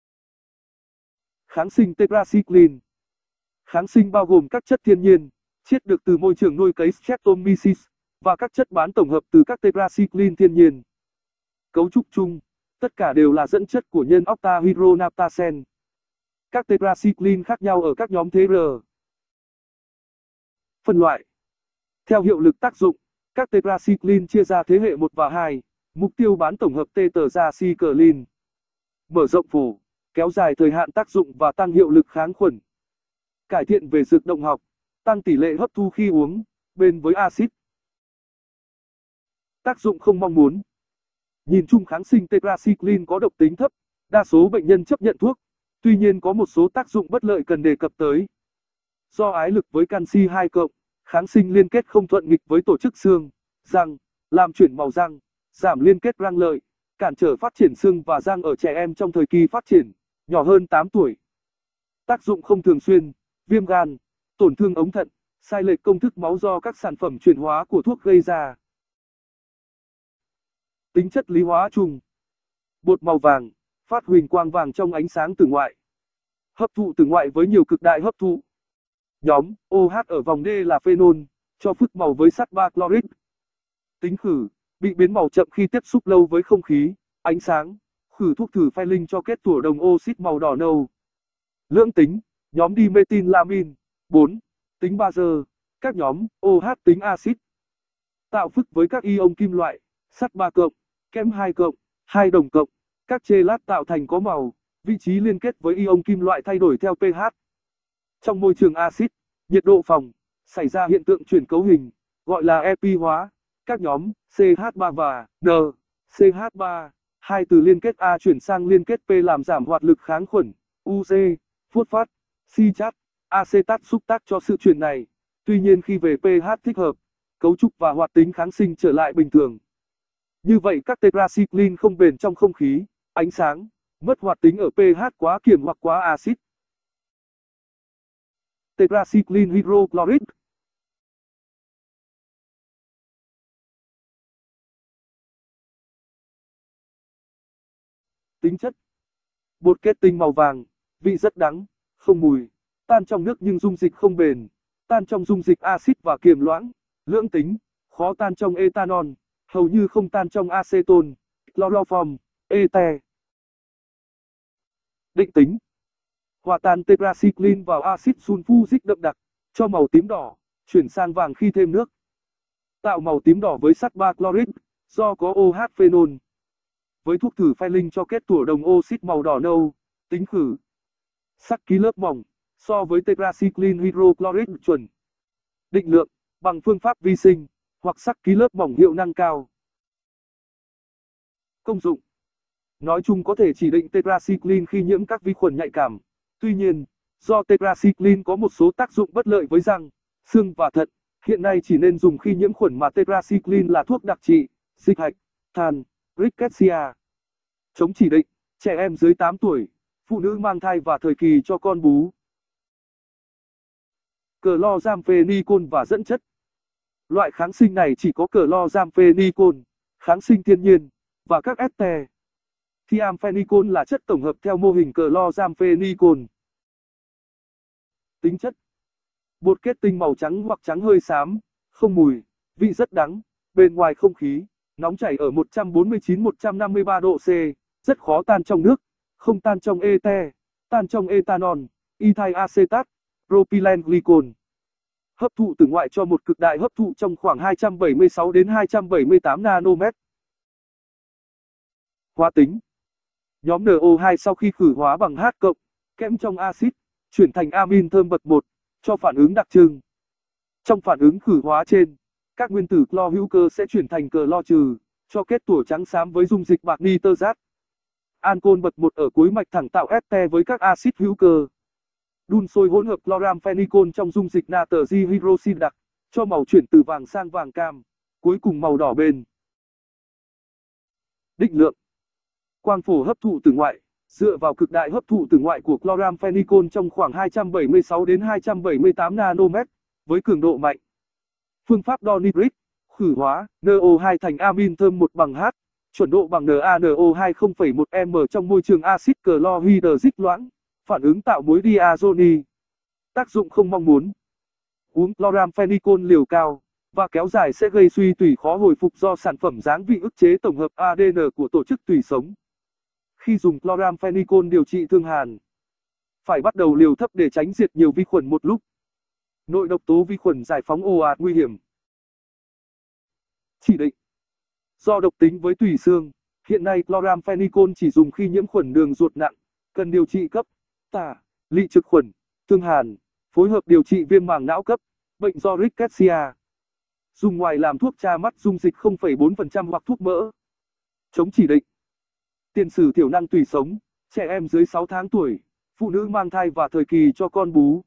Kháng sinh tetracycline. Kháng sinh bao gồm các chất thiên nhiên, chiết được từ môi trường nuôi cấy Streptomyces, và các chất bán tổng hợp từ các tetracycline thiên nhiên. Cấu trúc chung: tất cả đều là dẫn chất của nhân octahydronaptasen. Các tetracycline khác nhau ở các nhóm thế R. Phân loại: theo hiệu lực tác dụng, các tetracycline chia ra thế hệ 1 và 2, mục tiêu bán tổng hợp tetracycline. Mở rộng phổ, kéo dài thời hạn tác dụng và tăng hiệu lực kháng khuẩn. Cải thiện về dược động học, tăng tỷ lệ hấp thu khi uống, bền với axit. Tác dụng không mong muốn. Nhìn chung kháng sinh tetracycline có độc tính thấp, đa số bệnh nhân chấp nhận thuốc, tuy nhiên có một số tác dụng bất lợi cần đề cập tới. Do ái lực với canxi 2+, kháng sinh liên kết không thuận nghịch với tổ chức xương, răng, làm chuyển màu răng, giảm liên kết răng lợi, cản trở phát triển xương và răng ở trẻ em trong thời kỳ phát triển, nhỏ hơn 8 tuổi. Tác dụng không thường xuyên, viêm gan, tổn thương ống thận, sai lệch công thức máu do các sản phẩm chuyển hóa của thuốc gây ra. Tính chất lý hóa chung: bột màu vàng, phát huỳnh quang vàng trong ánh sáng tử ngoại. Hấp thụ tử ngoại với nhiều cực đại hấp thụ. Nhóm OH ở vòng D là phenol, cho phức màu với sắt bachloric. Tính khử: bị biến màu chậm khi tiếp xúc lâu với không khí, ánh sáng. Khử thuốc thử phenylnh cho kết tủa đồng oxit màu đỏ nâu. Lưỡng tính: nhóm dimethylamin. 4. Tính bazơ: các nhóm OH tính axit. Tạo phức với các ion kim loại, sắt 3+, kẽm 2+, 2 đồng cộng. Các chelat tạo thành có màu, vị trí liên kết với ion kim loại thay đổi theo pH. Trong môi trường axit, nhiệt độ phòng, xảy ra hiện tượng chuyển cấu hình, gọi là epi hóa. Các nhóm CH3 và N, CH3, hai từ liên kết A chuyển sang liên kết P làm giảm hoạt lực kháng khuẩn, UC, phốt phát, citrat, acetat xúc tác cho sự chuyển này. Tuy nhiên khi về pH thích hợp, cấu trúc và hoạt tính kháng sinh trở lại bình thường. Như vậy các tetracycline không bền trong không khí, ánh sáng, mất hoạt tính ở pH quá kiềm hoặc quá axit. Tetracycline hydrochloric. Tính chất: bột kết tinh màu vàng, vị rất đắng, không mùi, tan trong nước nhưng dung dịch không bền, tan trong dung dịch axit và kiềm loãng. Lưỡng tính: khó tan trong ethanol, hầu như không tan trong acetone, chloroform, ete. Định tính: hòa tan tetracycline vào axit sulfuric đậm đặc, cho màu tím đỏ, chuyển sang vàng khi thêm nước. Tạo màu tím đỏ với sắt bachloric, do có OH phenol. Với thuốc thử phenylnh cho kết tủa đồng oxit màu đỏ nâu. Tính khử: sắc ký lớp mỏng, so với tetracycline hydrochloric chuẩn. Định lượng: bằng phương pháp vi sinh, hoặc sắc ký lớp mỏng hiệu năng cao. Công dụng: nói chung có thể chỉ định tetracycline khi nhiễm các vi khuẩn nhạy cảm. Tuy nhiên, do tetracycline có một số tác dụng bất lợi với răng, xương và thận, hiện nay chỉ nên dùng khi nhiễm khuẩn mà tetracycline là thuốc đặc trị, dịch hạch, than, rickettsia. Chống chỉ định: trẻ em dưới 8 tuổi, phụ nữ mang thai và thời kỳ cho con bú. cloramphenicol và dẫn chất. Loại kháng sinh này chỉ có cloramphenicol, kháng sinh thiên nhiên, và các ester. Thiamphenicol là chất tổng hợp theo mô hình cloramphenicol. Tính chất: bột kết tinh màu trắng hoặc trắng hơi xám, không mùi, vị rất đắng, bên ngoài không khí, nóng chảy ở 149-153 độ C, rất khó tan trong nước, không tan trong ete, tan trong ethanol, ethyl acetate, propylene glycol. Hấp thụ từ ngoại cho một cực đại hấp thụ trong khoảng 276 đến 278 nanomet. Hóa tính: nhóm NO2 sau khi khử hóa bằng H+, kẽm trong axit, chuyển thành amin thơm bậc 1, cho phản ứng đặc trưng. Trong phản ứng khử hóa trên, các nguyên tử clo hữu cơ sẽ chuyển thành clo trừ, cho kết tủa trắng xám với dung dịch bạc nitơ-giát. Ancol bậc 1 ở cuối mạch thẳng tạo ester với các axit hữu cơ. Đun sôi hỗn hợp chloramphenicol trong dung dịch natri hydroxit đặc, cho màu chuyển từ vàng sang vàng cam, cuối cùng màu đỏ bền. Định lượng: quang phổ hấp thụ từ ngoại, dựa vào cực đại hấp thụ từ ngoại của chloramphenicol trong khoảng 276 đến 278 nanomet, với cường độ mạnh. Phương pháp đo nitrit, khử hóa, NO2 thành amin thơm 1 bằng H, chuẩn độ bằng NaNO2 0,1 m trong môi trường axit chlorhydric loãng, phản ứng tạo muối diazoni. Tác dụng không mong muốn: uống chloramphenicol liều cao và kéo dài sẽ gây suy tủy khó hồi phục do sản phẩm giáng vị ức chế tổng hợp ADN của tổ chức tủy sống. Khi dùng chloramphenicol điều trị thương hàn, phải bắt đầu liều thấp để tránh diệt nhiều vi khuẩn một lúc. Nội độc tố vi khuẩn giải phóng ồ ạt nguy hiểm. Chỉ định: do độc tính với tủy xương, hiện nay chloramphenicol chỉ dùng khi nhiễm khuẩn đường ruột nặng, cần điều trị cấp, tả, lị trực khuẩn, thương hàn, phối hợp điều trị viêm màng não cấp, bệnh do rickettsia. Dùng ngoài làm thuốc tra mắt dung dịch 0,4% hoặc thuốc mỡ. Chống chỉ định: tiền sử thiểu năng tủy sống, trẻ em dưới 6 tháng tuổi, phụ nữ mang thai và thời kỳ cho con bú.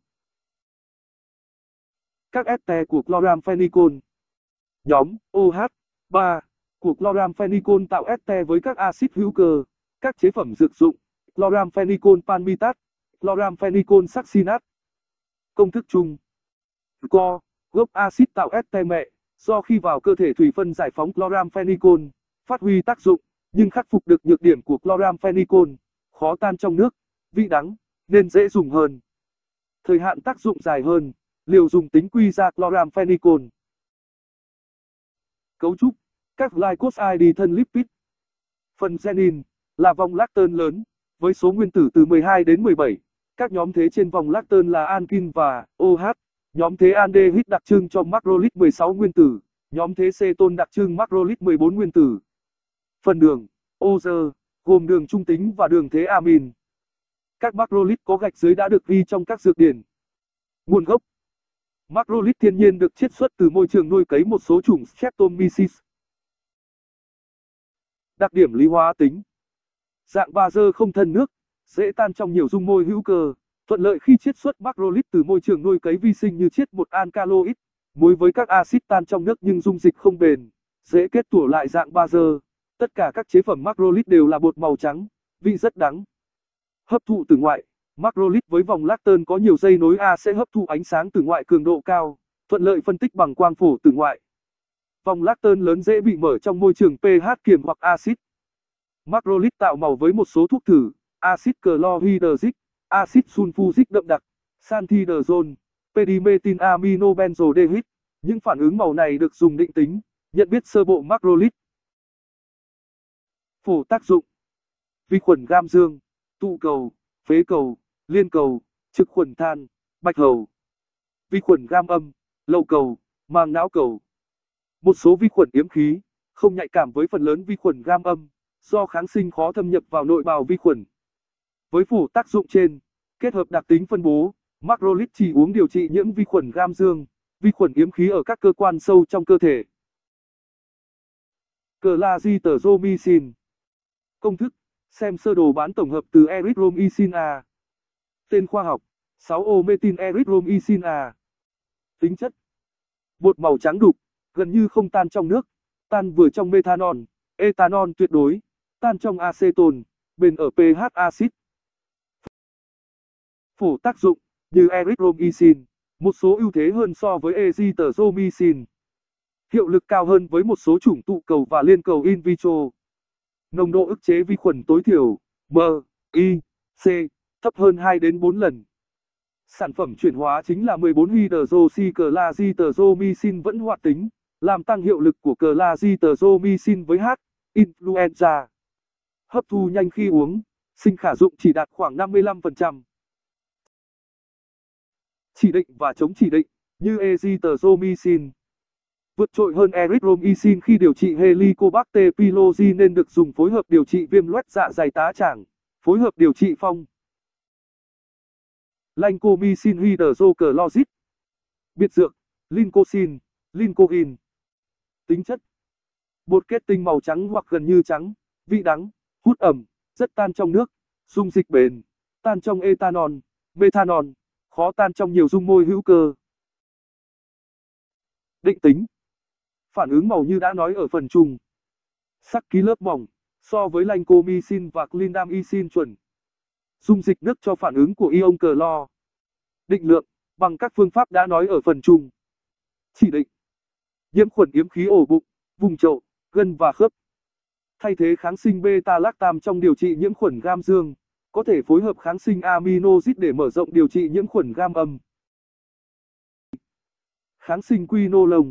Các ester của chloramphenicol: nhóm OH3 của chloramphenicol tạo ester với các axit hữu cơ, các chế phẩm dược dụng, chloramphenicol palmitate, chloramphenicol succinate. Công thức chung: co, gốc axit tạo ester mẹ, do khi vào cơ thể thủy phân giải phóng chloramphenicol, phát huy tác dụng, nhưng khắc phục được nhược điểm của chloramphenicol, khó tan trong nước, vị đắng, nên dễ dùng hơn. Thời hạn tác dụng dài hơn, liều dùng tính quy ra chloramphenicol. Cấu trúc: các glycoside thân lipid. Phần renin là vòng lactơn lớn, với số nguyên tử từ 12 đến 17. Các nhóm thế trên vòng lactơn là alkin và OH. Nhóm thế aldehyde đặc trưng cho macrolide 16 nguyên tử, nhóm thế cetone đặc trưng macrolide 14 nguyên tử. Phần đường, ozer, gồm đường trung tính và đường thế amin. Các macrolide có gạch dưới đã được ghi trong các dược điển. Nguồn gốc: macrolide thiên nhiên được chiết xuất từ môi trường nuôi cấy một số chủng Streptomyces. Đặc điểm lý hóa tính: dạng bazơ không thân nước, dễ tan trong nhiều dung môi hữu cơ, thuận lợi khi chiết xuất macrolide từ môi trường nuôi cấy vi sinh như chiết một alkaloid, muối với các axit tan trong nước nhưng dung dịch không bền, dễ kết tủa lại dạng bazơ. Tất cả các chế phẩm macrolide đều là bột màu trắng, vị rất đắng. Hấp thụ từ ngoại: macrolide với vòng lactơn có nhiều dây nối A sẽ hấp thụ ánh sáng từ ngoại cường độ cao, thuận lợi phân tích bằng quang phổ từ ngoại. Vòng lactơn lớn dễ bị mở trong môi trường pH kiềm hoặc axit. Macrolide tạo màu với một số thuốc thử, axit chlorhydric, axit sulfuric đậm đặc, santhidrol, pedimethylaminobenzodehydride. Những phản ứng màu này được dùng định tính, nhận biết sơ bộ macrolide. Phổ tác dụng: vi khuẩn gam dương, tụ cầu, phế cầu, liên cầu, trực khuẩn than, bạch hầu. Vi khuẩn gam âm, lậu cầu, màng não cầu. Một số vi khuẩn yếm khí, không nhạy cảm với phần lớn vi khuẩn gam âm, do kháng sinh khó thâm nhập vào nội bào vi khuẩn. Với phổ tác dụng trên, kết hợp đặc tính phân bố, macrolide chỉ uống điều trị nhiễm vi khuẩn gam dương, vi khuẩn yếm khí ở các cơ quan sâu trong cơ thể. Clarithromycin. Công thức: xem sơ đồ bán tổng hợp từ erythromycin A. Tên khoa học: 6-O-metin erythromycin A. Tính chất: bột màu trắng đục, gần như không tan trong nước, tan vừa trong methanol, ethanol tuyệt đối, tan trong acetone, bền ở pH axit. Phổ tác dụng: như erythromycin, Một số ưu thế hơn so với erythromycin. Hiệu lực cao hơn với một số chủng tụ cầu và liên cầu in vitro. Nồng độ ức chế vi khuẩn tối thiểu, MIC, thấp hơn 2 đến 4 lần. Sản phẩm chuyển hóa chính là 14-hydroxychlorhystromycin vẫn hoạt tính, làm tăng hiệu lực của chlorhystromycin với H. influenza. Hấp thu nhanh khi uống, sinh khả dụng chỉ đạt khoảng 55%. Chỉ định và chống chỉ định, như erythromycin, vượt trội hơn erythromycin khi điều trị Helicobacter pylori nên được dùng phối hợp điều trị viêm loét dạ dày tá tràng, phối hợp điều trị phong. Vancomycin hydrochloride. Biệt dược, lincosin, lincoin. Tính chất: bột kết tinh màu trắng hoặc gần như trắng, vị đắng, hút ẩm, rất tan trong nước, dung dịch bền, tan trong ethanol, methanol, khó tan trong nhiều dung môi hữu cơ. Định tính: phản ứng màu như đã nói ở phần chung. Sắc ký lớp mỏng, so với vancomycin và clindamycin chuẩn. Dung dịch nước cho phản ứng của ion clo. Định lượng, bằng các phương pháp đã nói ở phần chung. Chỉ định: nhiễm khuẩn yếm khí ổ bụng, vùng chậu, gân và khớp. Thay thế kháng sinh beta-lactam trong điều trị nhiễm khuẩn gam dương, có thể phối hợp kháng sinh aminoside để mở rộng điều trị nhiễm khuẩn gam âm. Kháng sinh quinolone.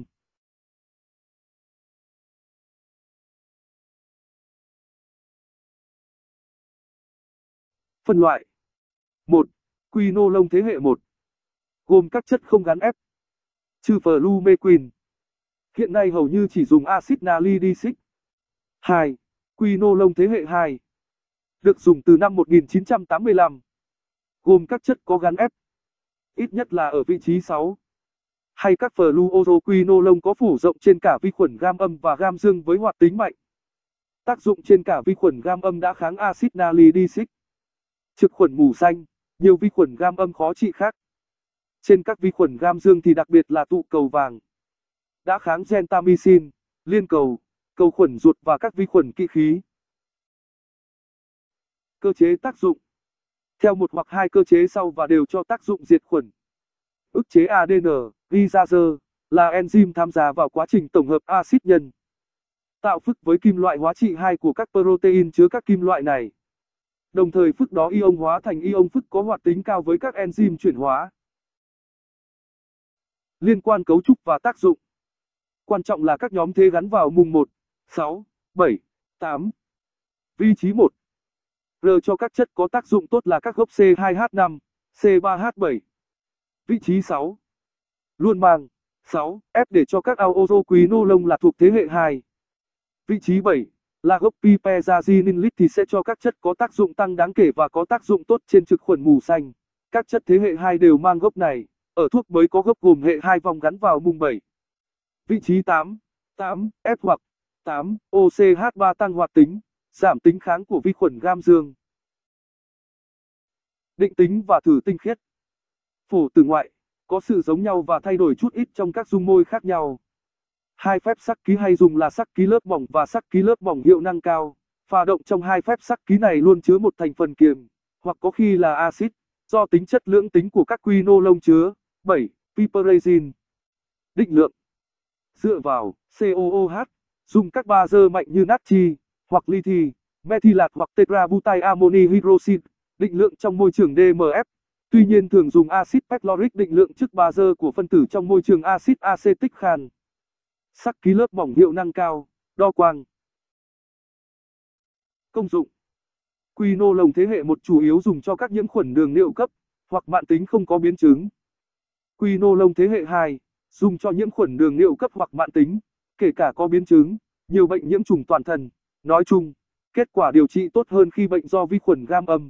Phân loại: 1. Quinolone thế hệ 1, gồm các chất không gắn ép, trừ flumequin. Hiện nay hầu như chỉ dùng axit nalidixic. 2. Quinolone thế hệ 2, được dùng từ năm 1985, gồm các chất có gắn ép, ít nhất là ở vị trí 6. Hay các fluoroquinolone có phủ rộng trên cả vi khuẩn gam âm và gam dương với hoạt tính mạnh. Tác dụng trên cả vi khuẩn gam âm đã kháng axit nalidixic, trực khuẩn mủ xanh, nhiều vi khuẩn gam âm khó trị khác. Trên các vi khuẩn gam dương thì đặc biệt là tụ cầu vàng, đã kháng gentamicin, liên cầu, cầu khuẩn ruột và các vi khuẩn kỵ khí. Cơ chế tác dụng: theo một hoặc hai cơ chế sau và đều cho tác dụng diệt khuẩn. Ức chế ADN, ribase, là enzyme tham gia vào quá trình tổng hợp axit nhân. Tạo phức với kim loại hóa trị 2 của các protein chứa các kim loại này. Đồng thời phức đó ion hóa thành ion phức có hoạt tính cao với các enzyme chuyển hóa. Liên quan cấu trúc và tác dụng: quan trọng là các nhóm thế gắn vào mùng 1, 6, 7, 8. Vị trí 1. R cho các chất có tác dụng tốt là các gốc C2H5, C3H7. Vị trí 6. Luôn mang 6, F để cho các aoroquinolone là thuộc thế hệ 2. Vị trí 7. Là gốc piperazine thì sẽ cho các chất có tác dụng tăng đáng kể và có tác dụng tốt trên trực khuẩn mủ xanh. Các chất thế hệ 2 đều mang gốc này. Ở thuốc mới có gốc gồm hệ 2 vòng gắn vào mùng 7. Vị trí 8. 8, F hoặc 8, OCH3 tăng hoạt tính, giảm tính kháng của vi khuẩn gam dương. Định tính và thử tinh khiết. Phổ từ ngoại, có sự giống nhau và thay đổi chút ít trong các dung môi khác nhau. Hai phép sắc ký hay dùng là sắc ký lớp mỏng và sắc ký lớp mỏng hiệu năng cao. Pha động trong hai phép sắc ký này luôn chứa một thành phần kiềm, hoặc có khi là axit, do tính chất lưỡng tính của các quinolone chứa. 7. Piperazine. Định lượng: dựa vào COOH, dùng các bazơ mạnh như natri, hoặc lithium, methylat hoặc tetrabutyl ammoni hydroxide, định lượng trong môi trường DMF. Tuy nhiên thường dùng axit perchloric định lượng trước bazơ của phân tử trong môi trường axit acetic khan. Sắc ký lớp mỏng hiệu năng cao, đo quang. Công dụng: quinolone thế hệ 1 chủ yếu dùng cho các nhiễm khuẩn đường niệu cấp, hoặc mạn tính không có biến chứng. Quinolone thế hệ 2, dùng cho nhiễm khuẩn đường niệu cấp hoặc mạn tính, kể cả có biến chứng, nhiều bệnh nhiễm trùng toàn thân. Nói chung, kết quả điều trị tốt hơn khi bệnh do vi khuẩn gam âm.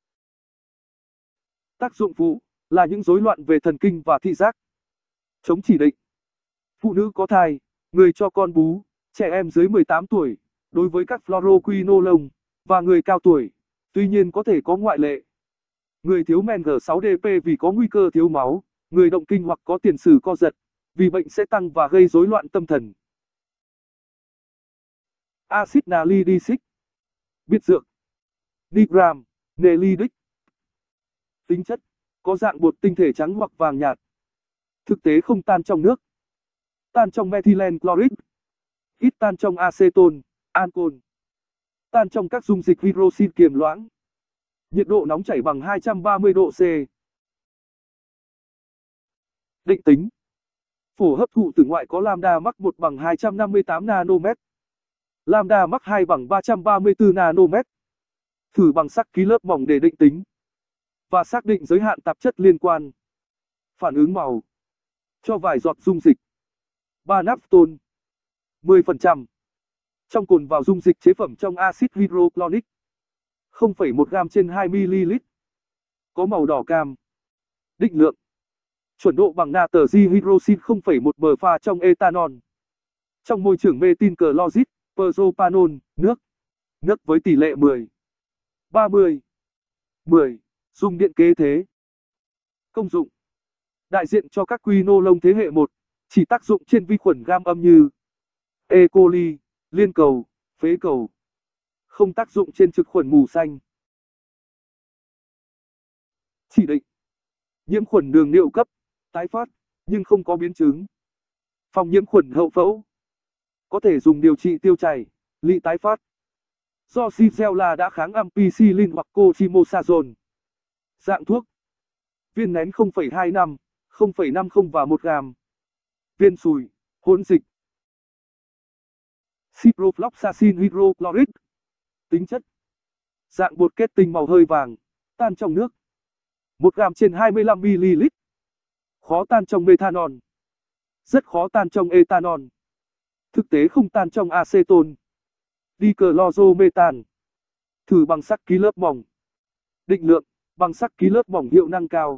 Tác dụng phụ là những rối loạn về thần kinh và thị giác. Chống chỉ định: phụ nữ có thai, người cho con bú, trẻ em dưới 18 tuổi, đối với các fluoroquinolone, và người cao tuổi. Tuy nhiên có thể có ngoại lệ. Người thiếu men G6DP vì có nguy cơ thiếu máu, người động kinh hoặc có tiền sử co giật, vì bệnh sẽ tăng và gây rối loạn tâm thần. Axit nalidixic. Biệt dược: digram, nelidic. Tính chất: có dạng bột tinh thể trắng hoặc vàng nhạt. Thực tế không tan trong nước. Tan trong methylene chloride. Ít tan trong acetone, alcohol. Tan trong các dung dịch hydroxit kiềm loãng. Nhiệt độ nóng chảy bằng 230 độ C. Định tính. Phổ hấp thụ từ ngoại có lambda mắc 1 bằng 258 nanomet. Lambda mắc 2 bằng 334 nanomet. Thử bằng sắc ký lớp mỏng để định tính. Và xác định giới hạn tạp chất liên quan. Phản ứng màu. Cho vài giọt dung dịch. 3 naphtol. 10%. Trong cồn vào dung dịch chế phẩm trong axit hydrochloric. 0,1 gam trên 2 ml. Có màu đỏ cam. Định lượng. Chuẩn độ bằng natri hydroxit 0,1 m pha trong ethanol. Trong môi trường methyl chloride, propanol, nước. Nước với tỷ lệ 10. 30. 10. Dùng điện kế thế. Công dụng. Đại diện cho các quinolone thế hệ 1, chỉ tác dụng trên vi khuẩn gam âm như E. coli, liên cầu, phế cầu. Không tác dụng trên trực khuẩn mù xanh. Chỉ định. Nhiễm khuẩn đường niệu cấp, tái phát, nhưng không có biến chứng. Phòng nhiễm khuẩn hậu phẫu. Có thể dùng điều trị tiêu chảy, lị tái phát. Do Shigella đã kháng ampicillin hoặc cotrimoxazole. Dạng thuốc. Viên nén 0,25, 0,50 và 1 gam. Viên sùi, hỗn dịch. Ciprofloxacin hydrochloride. Tính chất. Dạng bột kết tinh màu hơi vàng, tan trong nước. 1 gam trên 25 ml. Khó tan trong methanol. Rất khó tan trong ethanol. Thực tế không tan trong acetone. Dichloromethan. Thử bằng sắc ký lớp mỏng. Định lượng, bằng sắc ký lớp mỏng hiệu năng cao.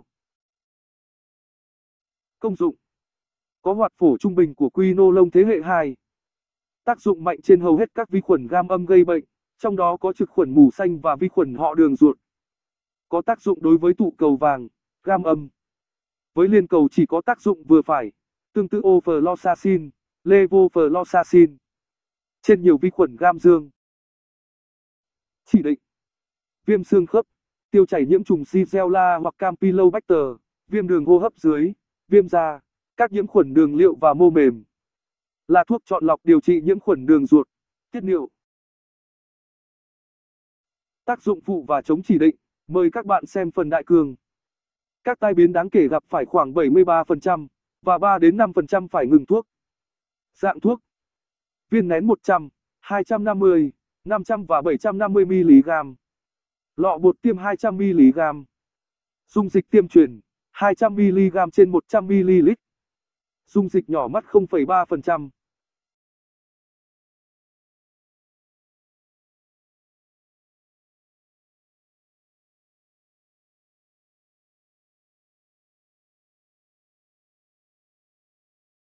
Công dụng. Có hoạt phổ trung bình của quinolone thế hệ 2. Tác dụng mạnh trên hầu hết các vi khuẩn gam âm gây bệnh, trong đó có trực khuẩn mù xanh và vi khuẩn họ đường ruột. Có tác dụng đối với tụ cầu vàng, gam âm. Với liên cầu chỉ có tác dụng vừa phải, tương tự ofloxacin, levofloxacin. Trên nhiều vi khuẩn gam dương. Chỉ định. Viêm xương khớp, tiêu chảy nhiễm trùng Shigella hoặc Campylobacter, viêm đường hô hấp dưới, viêm da, các nhiễm khuẩn đường niệu và mô mềm. Là thuốc chọn lọc điều trị nhiễm khuẩn đường ruột, tiết niệu. Tác dụng phụ và chống chỉ định. Mời các bạn xem phần đại cương. Các tai biến đáng kể gặp phải khoảng 73%, và 3 đến 5% phải ngừng thuốc. Dạng thuốc. Viên nén 100, 250, 500 và 750 mg. Lọ bột tiêm 200 mg. Dung dịch tiêm truyền 200 mg trên 100 ml. Dung dịch nhỏ mắt 0,3%.